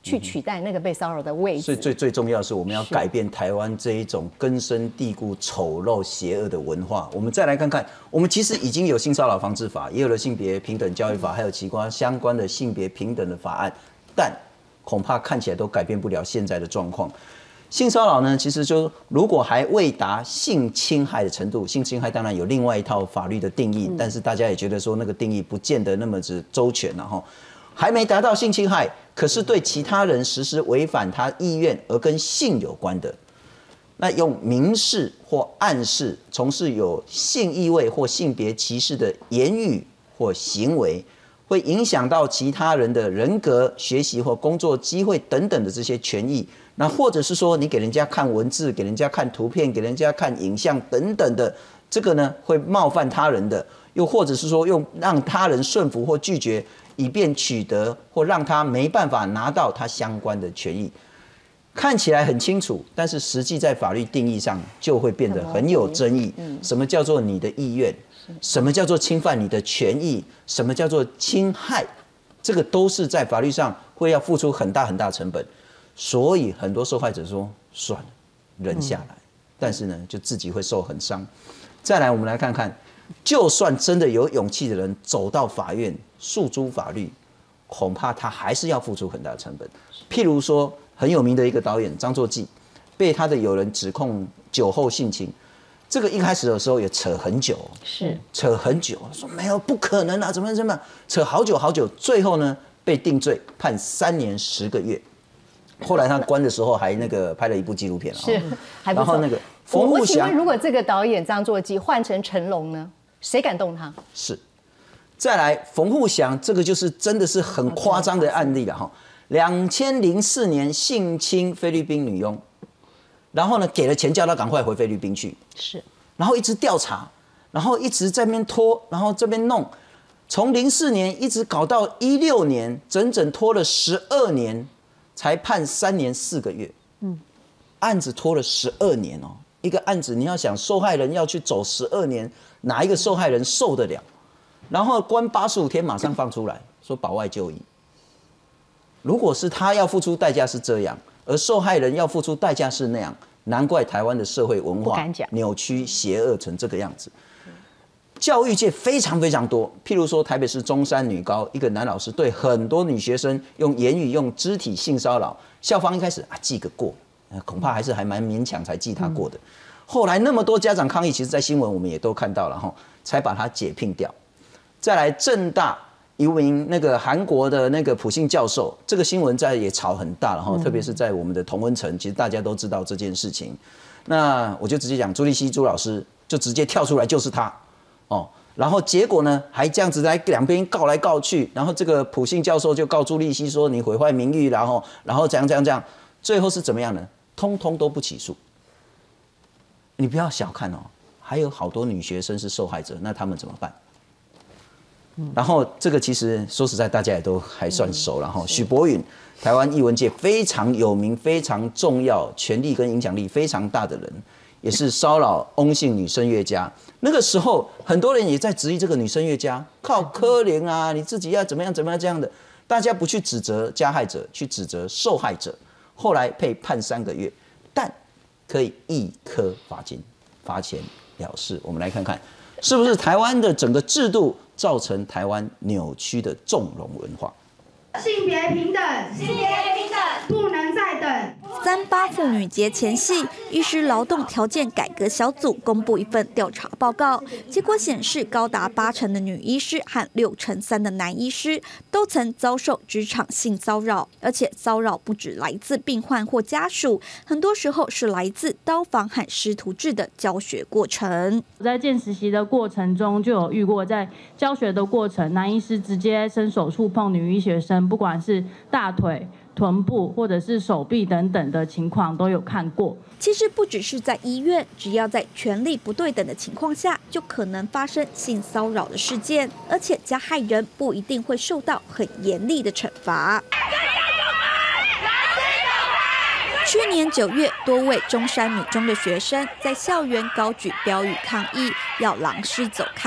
去取代那个被骚扰的位置。 所以最最重要的是，我们要改变台湾这一种根深蒂固、丑陋、邪恶的文化。我们再来看看，我们其实已经有性骚扰防治法，也有了性别平等教育法，还有其他相关的性别平等的法案，但恐怕看起来都改变不了现在的状况。性骚扰呢，其实就如果还未达性侵害的程度，性侵害当然有另外一套法律的定义，但是大家也觉得说那个定义不见得那么之周全，然后还没达到性侵害，可是对其他人实施违反他意愿而跟性有关的，那用明示或暗示从事有性意味或性别歧视的言语或行为，会影响到其他人的人格、学习或工作机会等等的这些权益。那或者是说，你给人家看文字、给人家看图片、给人家看影像等等的，这个呢会冒犯他人的，又或者是说用让他人顺服或拒绝，以便取得或让他没办法拿到他相关的权益。看起来很清楚，但是实际在法律定义上就会变得很有争议。什么叫做你的意愿？什么叫做侵犯你的权益？什么叫做侵害？这个都是在法律上会要付出很大很大成本。所以很多受害者说算了，忍下来，但是呢，就自己会受很伤。再来，我们来看看，就算真的有勇气的人走到法院诉诸法律，恐怕他还是要付出很大的成本。譬如说，很有名的一个导演张作骥，被他的友人指控酒后性侵，这个一开始的时候也扯很久， 是扯很久，说没有不可能啊，怎么怎么，扯好久好久，最后呢被定罪，判三年十个月。后来他关的时候还那个拍了一部纪录片， 是，还不错。 然后那个冯我富祥， 请问，如果这个导演张作骥换成成龙呢？谁敢动他？ 是。再来，冯富祥这个就是真的是很夸张的案例了哈。两千零四年性侵菲律宾女佣，然后呢给了钱叫她赶快回菲律宾去， 是。 然后一直调查，然后一直在那边拖，然后这边弄，从零四年一直搞到一六年，整整拖了十二年。才判三年四个月，嗯，案子拖了十二年哦。一个案子，你要想受害人要去走十二年，哪一个受害人受得了？然后关八十五天，马上放出来说保外就医。如果是他要付出代价是这样，而受害人要付出代价是那样，难怪台湾的社会文化扭曲邪恶成这个样子。教育界非常非常多，譬如说台北市中山女高一个男老师对很多女学生用言语、用肢体性骚扰，校方一开始啊记个过，恐怕还是还蛮勉强才记他过的。后来那么多家长抗议，其实在新闻我们也都看到了哈，才把他解聘掉。再来政大一名那个韩国的那个普信教授，这个新闻在也炒很大了哈，特别是在我们的同温层，其实大家都知道这件事情。那我就直接讲朱立熙朱老师就直接跳出来就是他。哦，然后结果呢，还这样子在两边告来告去，然后这个普信教授就告朱立熙说你毁坏名誉，然后然后怎样怎样怎样，最后是怎么样呢？通通都不起诉。你不要小看哦，还有好多女学生是受害者，那他们怎么办？然后这个其实说实在，大家也都还算熟了哈。许博允，台湾艺文界非常有名、非常重要、权力跟影响力非常大的人。也是骚扰翁姓女声乐家，那个时候很多人也在质疑这个女声乐家，靠可怜啊，你自己要怎么样怎么样这样的，大家不去指责加害者，去指责受害者。后来被判三个月，但可以一颗罚金，罚钱了事。我们来看看，是不是台湾的整个制度造成台湾扭曲的纵容文化？ 性别平等，性别平等，不能再等。 三八妇女节前夕，医师劳动条件改革小组公布一份调查报告，结果显示，高达八成的女医师和六成三的男医师都曾遭受职场性骚扰，而且骚扰不只来自病患或家属，很多时候是来自刀房和师徒制的教学过程。 我在见实习的过程中，就有遇过在教学的过程，男医师直接伸手触碰女医学生，不管是大腿、臀部或者是手臂等等的情况都有看过。 其实不只是在医院，只要在权力不对等的情况下，就可能发生性骚扰的事件，而且加害人不一定会受到很严厉的惩罚。去年九月，多位中山女中的学生在校园高举标语抗议，要老师走开。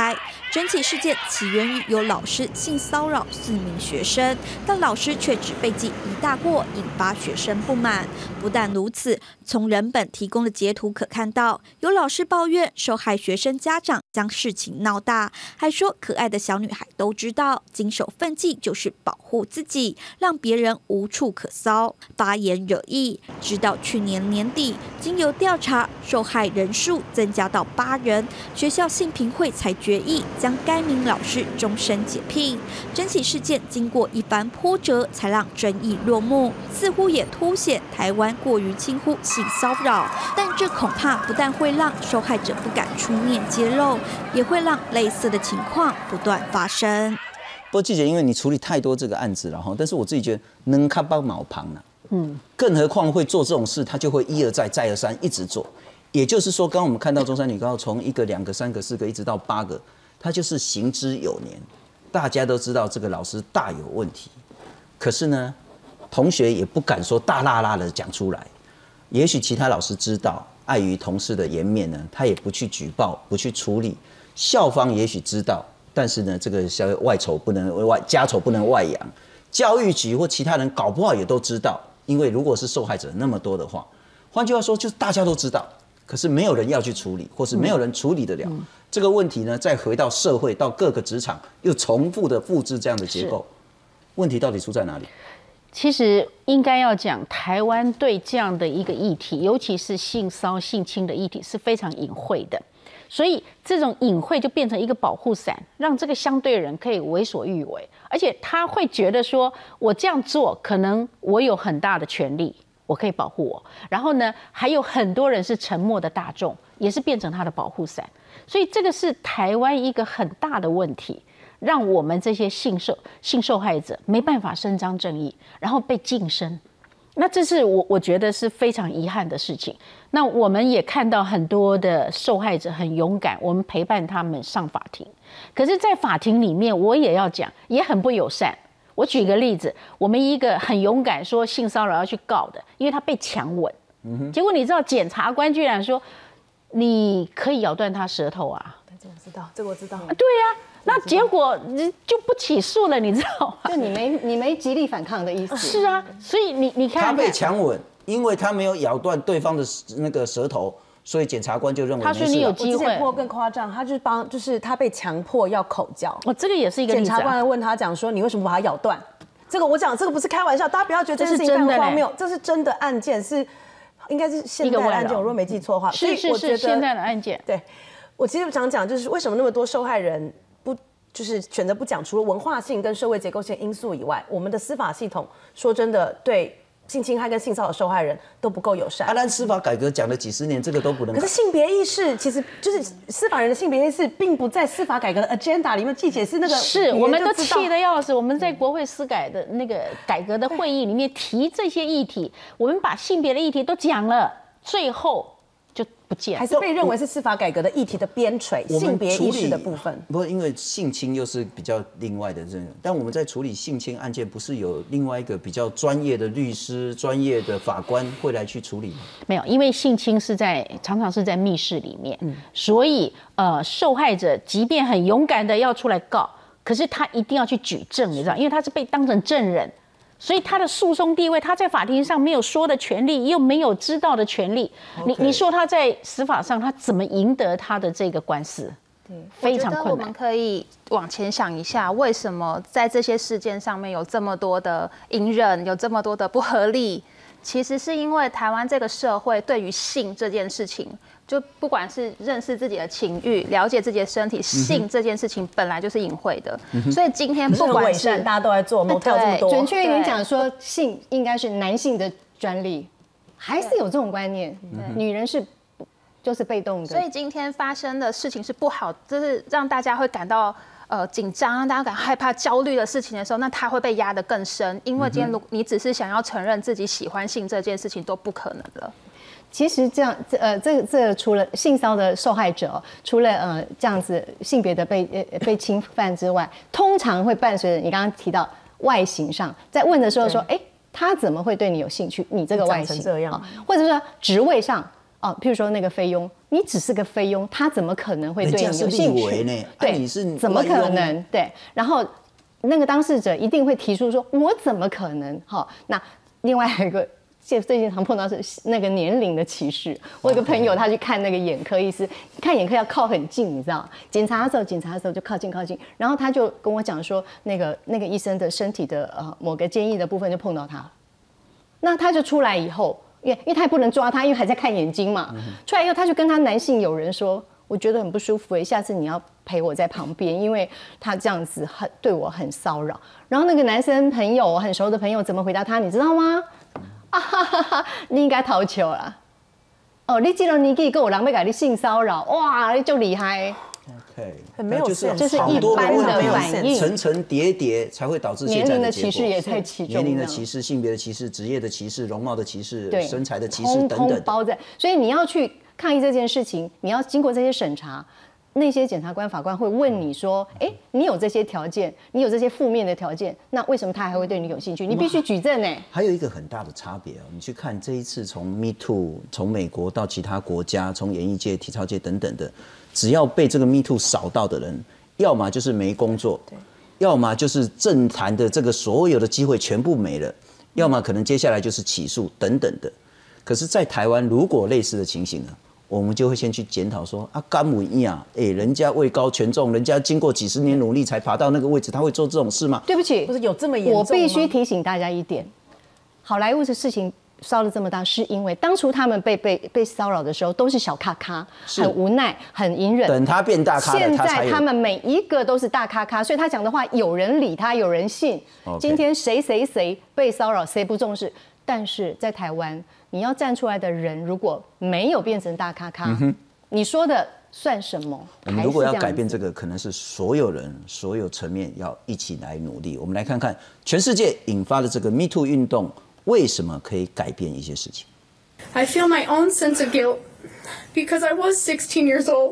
整起事件起源于有老师性骚扰四名学生，但老师却只被记一大过，引发学生不满。不但如此，从人本提供的截图可看到，有老师抱怨受害学生家长将事情闹大，还说可爱的小女孩都知道，谨守分际就是保护自己，让别人无处可骚，发言惹议。直到去年年底，经由调查，受害人数增加到八人，学校性平会才决议将该名老师终身解聘。整起事件经过一番波折，才让争议落幕，似乎也凸显台湾过于轻忽性骚扰。但这恐怕不但会让受害者不敢出面揭露，也会让类似的情况不断发生。 不过季姐，因为你处理太多这个案子了哈，但是我自己觉得能看帮毛旁了，嗯，更何况会做这种事，他就会一而再再而三一直做。也就是说，刚刚我们看到中山女高从一个、两个、三个、四个，一直到八个，他就是行之有年，大家都知道这个老师大有问题，可是呢，同学也不敢说大啦啦的讲出来。也许其他老师知道，碍于同事的颜面呢，他也不去举报，不去处理。校方也许知道，但是呢，这个外丑不能外家丑不能外扬。教育局或其他人搞不好也都知道，因为如果是受害者那么多的话，换句话说，就是大家都知道。可是没有人要去处理，或是没有人处理得了、嗯、这个问题呢？再回到社会，到各个职场，又重复的复制这样的结构，问题到底出在哪里？ 其实应该要讲，台湾对这样的一个议题，尤其是性骚性侵的议题，是非常隐晦的。所以这种隐晦就变成一个保护伞，让这个相对人可以为所欲为，而且他会觉得说，我这样做，可能我有很大的权利。我可以保护我，然后呢，还有很多人是沉默的大众，也是变成他的保护伞，所以这个是台湾一个很大的问题，让我们这些性受性受害者没办法伸张正义，然后被晋升，那这是我我觉得是非常遗憾的事情。那我们也看到很多的受害者很勇敢，我们陪伴他们上法庭，可是，在法庭里面，我也要讲，也很不友善。我举个例子，我们一个很勇敢说性骚扰要去告的，因为他被强吻，嗯、结果你知道检察官居然说你可以咬断他舌头啊？ 这我知道，这个我知道。 对呀、啊，那结果就不起诉了，你知道吗？ 就你没你没极力反抗的意思。 是啊，所以你你看， 他被强吻，因为他没有咬断对方的那个舌头。所以检察官就认为他说你有机会。 我之前破更夸张，他就是帮，就是他被强迫要口交。 哦，这个也是一个例子、啊。 检察官问他讲说，你为什么把他咬断？这个我讲，这个不是开玩笑，大家不要觉得这件事情很荒谬，这是真的案件，是应该是现代的案件，我如果没记错的话。 是是是现代的案件。 对，我其实想讲就是为什么那么多受害人不就是选择不讲，除了文化性跟社会结构性因素以外，我们的司法系统说真的对。性侵害跟性骚扰受害人都不够友善。 阿兰司法改革讲了几十年，这个都不能改。 可是性别意识其实就是司法人的性别意识，并不在司法改革的 agenda 里面。季姐是那个， 是我们都气得要死。我们在国会司改的那个改革的会议里面提这些议题，我们把性别的议题都讲了，最后就不见了， 还是被认为是司法改革的议题的边陲，性别意识的部分。 不过因为性侵又是比较另外的这个，但我们在处理性侵案件，不是有另外一个比较专业的律师、专业的法官会来去处理吗？ 没有，因为性侵是在常常是在密室里面，嗯、所以呃，受害者即便很勇敢的要出来告，可是他一定要去举证，你知道，因为他是被当成证人。所以他的诉讼地位，他在法庭上没有说的权利，又没有知道的权利。Okay. 你你说他在司法上，他怎么赢得他的这个官司？ 对， 非常困难。 我们可以往前想一下，为什么在这些事件上面有这么多的隐忍，有这么多的不合理？其实是因为台湾这个社会对于性这件事情，就不管是认识自己的情欲、了解自己的身体，性这件事情本来就是隐晦的。嗯、所以今天不管是大家都在做，motel这么多， 准确一点讲说，性应该是男性的专利，还是有这种观念，女人是就是被动的。 所以今天发生的事情是不好，就是让大家会感到。呃，紧张，让大家感害怕、焦虑的事情的时候，那他会被压得更深，因为今天如你只是想要承认自己喜欢性这件事情都不可能了。 其实这样，呃，这这除了性骚的受害者，除了呃这样子性别的被呃被侵犯之外，通常会伴随着你刚刚提到外形上，在问的时候说，哎，他怎么会对你有兴趣？你这个外形这样， 或者说职位上。 哦，譬如说那个菲佣，你只是个菲佣，他怎么可能会对你有兴趣？ 人家是立委呢， 对， 啊、你是怎么可能？对，然后那个当事者一定会提出说，我怎么可能？好，那另外还有一个。最近常碰到是那个年龄的歧视。我有个朋友，他去看那个眼科医师，看眼科要靠很近，你知道？检查的时候，检查的时候就靠近靠近。然后他就跟我讲说，那个那个医生的身体的呃某个坚毅的部分就碰到他，那他就出来以后，因为因为他也不能抓他，因为还在看眼睛嘛。出来以后，他就跟他男性友人说，我觉得很不舒服哎，下次你要陪我在旁边，因为他这样子很对我很骚扰。然后那个男生朋友很熟的朋友怎么回答他，你知道吗？啊哈哈哈！你应该逃球啦！哦，你这个年纪，跟有人要给你性骚扰，哇，你就厉害。 OK， 很没有就是就是一般的反应， 层层叠叠才会导致现在年龄的歧视也在其中， 年龄的歧视、性别的歧视、职业的歧视、容貌的歧视、身材的歧视等通等， 包在。所以你要去抗议这件事情，你要经过这些审查。那些检察官、法官会问你说：“哎，你有这些条件，你有这些负面的条件，那为什么他还会对你有兴趣？你必须举证呢。” 还有一个很大的差别哦，你去看这一次从 Me Too 从美国到其他国家，从演艺界、体操界等等的，只要被这个 Me Too 扫到的人，要么就是没工作，要么就是政坛的这个所有的机会全部没了，要么可能接下来就是起诉等等的。可是，在台湾如果类似的情形呢？我们就会先去检讨说啊，干母一啊，哎，人家位高权重，人家经过几十年努力才爬到那个位置，他会做这种事吗？ 对不起， 不是有这么严重吗？ 我必须提醒大家一点，好莱坞的事情烧得这么大，是因为当初他们被被被骚扰的时候都是小咖咖，很无奈，很隐忍。 等他变大咖了， 现他才有在他们每一个都是大咖咖，所以他讲的话有人理他，有人信。 Okay. 今天谁谁谁被骚扰，谁不重视？但是在台湾，你要站出来的人如果没有变成大咖咖，嗯、你说的算什么？ 我们如果要改变这个，可能是所有人、所有层面要一起来努力。我们来看看全世界引发的这个 Me Too 运动，为什么可以改变一些事情 ？I feel my own sense of guilt because I was sixteen years old,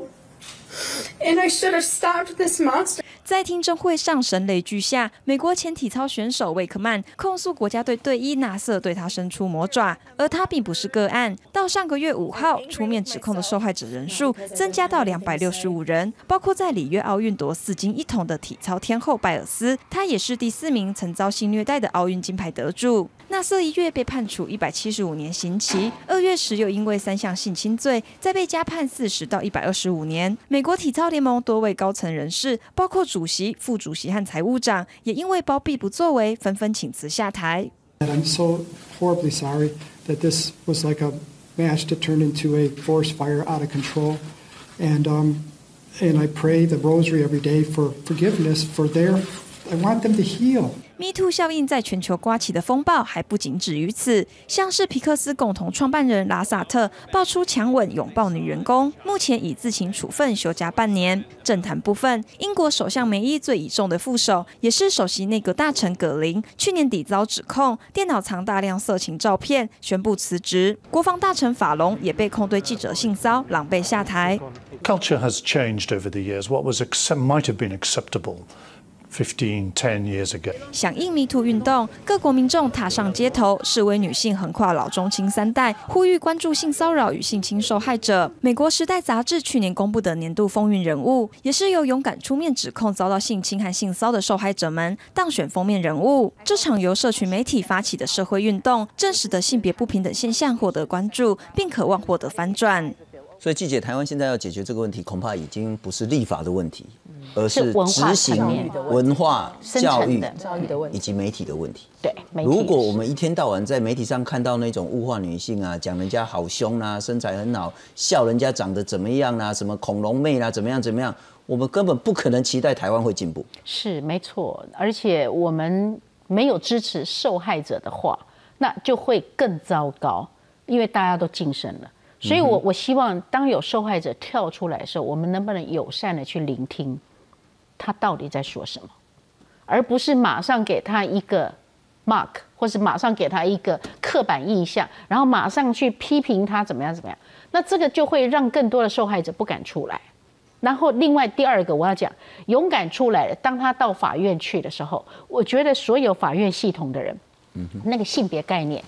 and I should have stopped this monster. 在听证会上声泪俱下，美国前体操选手魏克曼控诉国家队队医纳瑟对他伸出魔爪，而他并不是个案。到上个月五号，出面指控的受害者人数增加到两百六十五人，包括在里约奥运夺四金一铜的体操天后拜尔斯，她也是第四名曾遭性虐待的奥运金牌得主。纳瑟一月被判处一百七十五年刑期，二月时又因为三项性侵罪，再被加判四十到一百二十五年。美国体操联盟多位高层人士，包括主席、副主席和财务长，也因为包庇不作为，纷纷请辞下台。 I'm so horribly sorry that this was like a match that turned into a forest fire out of control, and um, and I pray the rosary every day for forgiveness for their. I want them to heal.Me Too 效应在全球刮起的风暴还不仅止于此，像是皮克斯共同创办人拉萨特爆出强吻拥抱女员工，目前已自行处分休假半年。政坛部分，英国首相梅伊最倚重的副手，也是首席内阁大臣葛林，去年底遭指控电脑藏大量色情照片，宣布辞职。国防大臣法隆也被控对记者性骚扰，狼狈下台。 Culture has changed over the years. What was accept- might have been acceptable fifteen, ten years ago. 响应 Me Too 运动，各国民众踏上街头，示威女性横跨老中青三代，呼吁关注性骚扰与性侵受害者。美国《时代》杂志去年公布的年度风云人物，也是由勇敢出面指控遭到性侵和性骚的受害者们当选封面人物。这场由社群媒体发起的社会运动，正使得性别不平等现象获得关注，并渴望获得翻转。 所以，季姐，台湾现在要解决这个问题，恐怕已经不是立法的问题，而是执行、文化、教育、以及媒体的问题。 对， 如果我们一天到晚在媒体上看到那种物化女性啊，讲人家好凶啊，身材很好，笑人家长得怎么样啊，什么恐龙妹啦、啊，怎么样怎么样，我们根本不可能期待台湾会进步。 是没错，而且我们没有支持受害者的话，那就会更糟糕，因为大家都晋升了。所以我，我我希望当有受害者跳出来的时候，我们能不能友善的去聆听他到底在说什么，而不是马上给他一个 mark， 或是马上给他一个刻板印象，然后马上去批评他怎么样怎么样。那这个就会让更多的受害者不敢出来。然后，另外第二个我要讲，勇敢出来了，当他到法院去的时候，我觉得所有法院系统的人，那个性别概念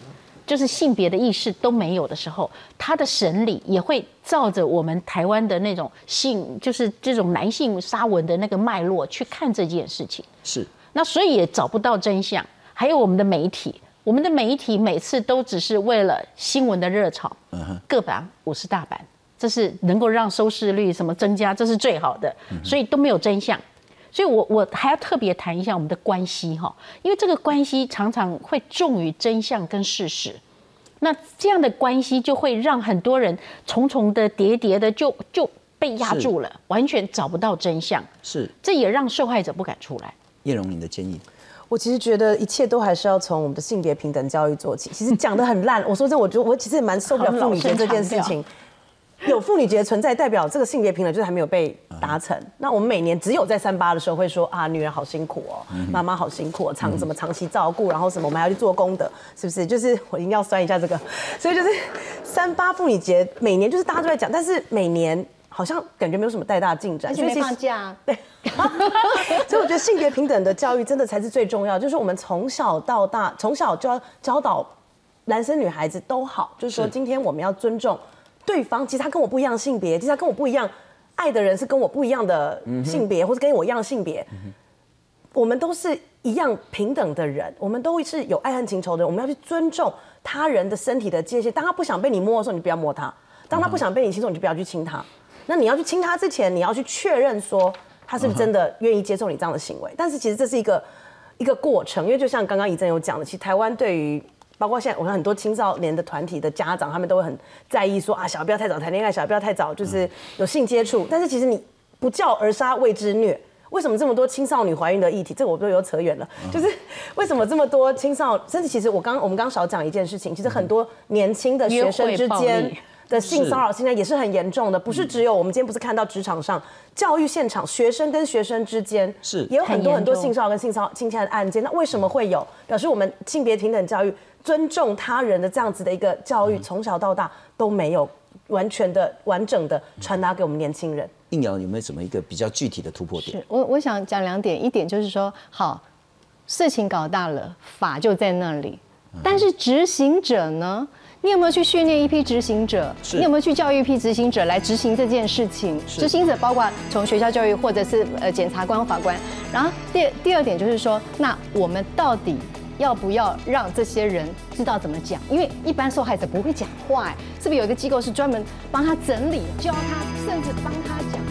就是性别的意识都没有的时候，他的审理也会照着我们台湾的那种性，就是这种男性沙文的那个脉络去看这件事情。 是， 那所以也找不到真相。还有我们的媒体，我们的媒体每次都只是为了新闻的热潮，嗯、各版五十大板，这是能够让收视率什么增加，这是最好的，所以都没有真相。所以我我还要特别谈一下我们的关系哈，因为这个关系常常会重于真相跟事实，那这样的关系就会让很多人重重的叠叠的就就被压住了，完全找不到真相。 是， 这也让受害者不敢出来。 叶蓉，你的建议？ 我其实觉得一切都还是要从我们的性别平等教育做起。其实讲得很烂，我说这，我觉得我其实也蛮受不了妇女节这件事情。有妇女节存在，代表这个性别平等就是还没有被达成。嗯、那我们每年只有在三八的时候会说啊，女人好辛苦哦，妈妈好辛苦哦，长什么长期照顾，然后什么我们还要去做功德，是不是？就是我一定要酸一下这个。所以就是三八妇女节每年就是大家都在讲，但是每年好像感觉没有什么太大的进展， 而且没放假。对， 所以我觉得性别平等的教育真的才是最重要，就是我们从小到大，从小就要教导男生女孩子都好，就是说今天我们要尊重对方，其实他跟我不一样性别，其实他跟我不一样，爱的人是跟我不一样的性别，嗯、或者跟我一样性别，嗯、我们都是一样平等的人，我们都是有爱恨情仇的人，我们要去尊重他人的身体的界限。当他不想被你摸的时候，你不要摸他；当他不想被你亲的时候，你就不要去亲他。那你要去亲他之前，你要去确认说他是不是真的愿意接受你这样的行为。但是其实这是一个一个过程，因为就像刚刚怡珍有讲的，其实台湾对于包括现在，我看很多青少年的团体的家长，他们都会很在意说啊，小孩不要太早谈恋爱，小孩不要太早就是有性接触。但是其实你不教而杀谓之虐。为什么这么多青少女怀孕的议题？这个我都有扯远了。就是为什么这么多青少，甚至其实我刚我们刚刚少讲一件事情，其实很多年轻的学生之间的性骚扰现在也是很严重的，不是只有我们今天不是看到职场上、教育现场，学生跟学生之间是也有很多很多性骚扰跟性骚扰、性侵害的案件。那为什么会有？表示我们性别平等教育、尊重他人的这样子的一个教育，从小到大都没有完全的、完整的传达给我们年轻人。 应瑶有没有什么一个比较具体的突破点？ 是我我想讲两点，一点就是说，好，事情搞大了，法就在那里，但是执行者呢？你有没有去训练一批执行者？你有没有去教育一批执行者来执行这件事情？执行者包括从学校教育，或者是呃检察官、法官。然后第第二点就是说，那我们到底要不要让这些人知道怎么讲？因为一般受害者不会讲话，哎，是不是有一个机构是专门帮他整理、教他，甚至帮他讲？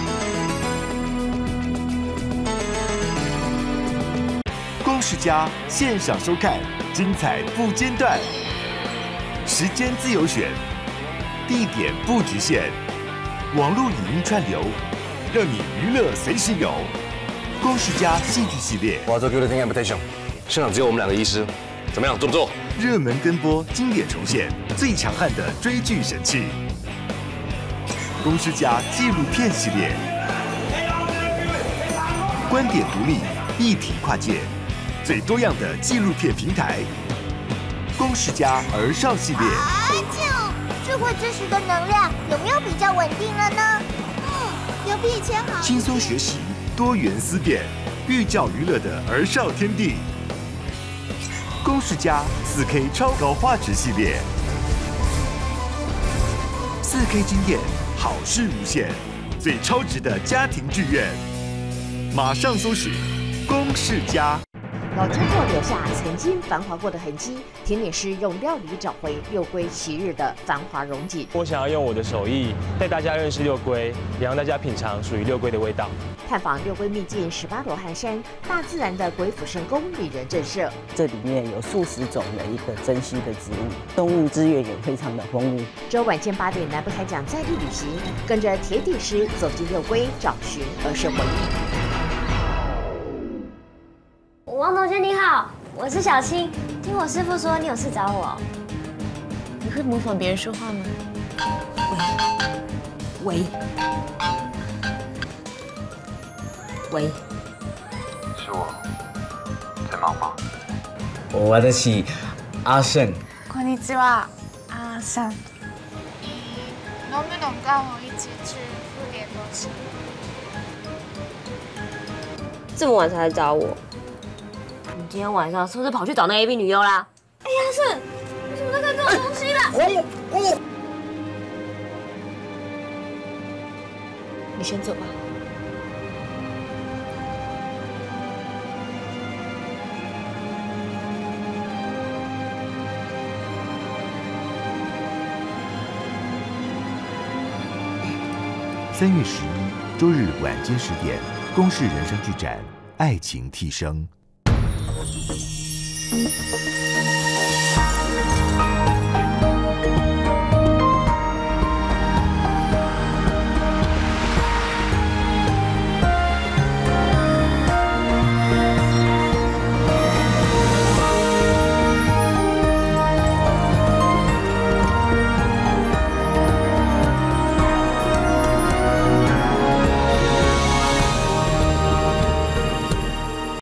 公视家线上收看，精彩不间断。时间自由选，地点不局限，网络影音串流，让你娱乐随时有。公视家戏剧系列， 我要做 Good Thing Invitation， 现场只有我们两个医师，怎么样，做不做？ 热门跟播，经典重现，最强悍的追剧神器。公视家纪录片系列，观点独立，议题跨界，最多样的纪录片平台。公视家儿少系列， 啊啾！智慧知识的能量有没有比较稳定了呢？嗯，有比以前好。 轻松学习，多元思辨，寓教于乐的儿少天地。公视家 四 K 超高画质系列，四 K 经验，好事无限，最超值的家庭剧院。马上搜寻公视家。 老街廓留下曾经繁华过的痕迹，甜点师用料理找回六龟昔日的繁华荣景。 我想要用我的手艺带大家认识六龟，也让大家品尝属于六龟的味道。 探访六龟秘境十八罗汉山，大自然的鬼斧神工令人震慑。 这里面有数十种的一个珍稀的植物，动物资源也非常的丰富。 周晚间八点，南部台讲在地旅行，跟着甜点师走进六龟，找寻儿时回忆。 王同学你好，我是小青。听我师傅说你有事找我。 你会模仿别人说话吗？ 喂。喂。 是我，在忙吗？ 我玩得起阿胜。 こんにちは，阿胜。 能不能跟我一起去付点东西？ 这么晚才来找我？你今天晚上是不是跑去找那 A B 女优啦？哎呀，是，你怎么在有东西了！ 我有，我有。 你先走吧。 三月十一周日晚间十点，公视人生剧展《爱情替身》。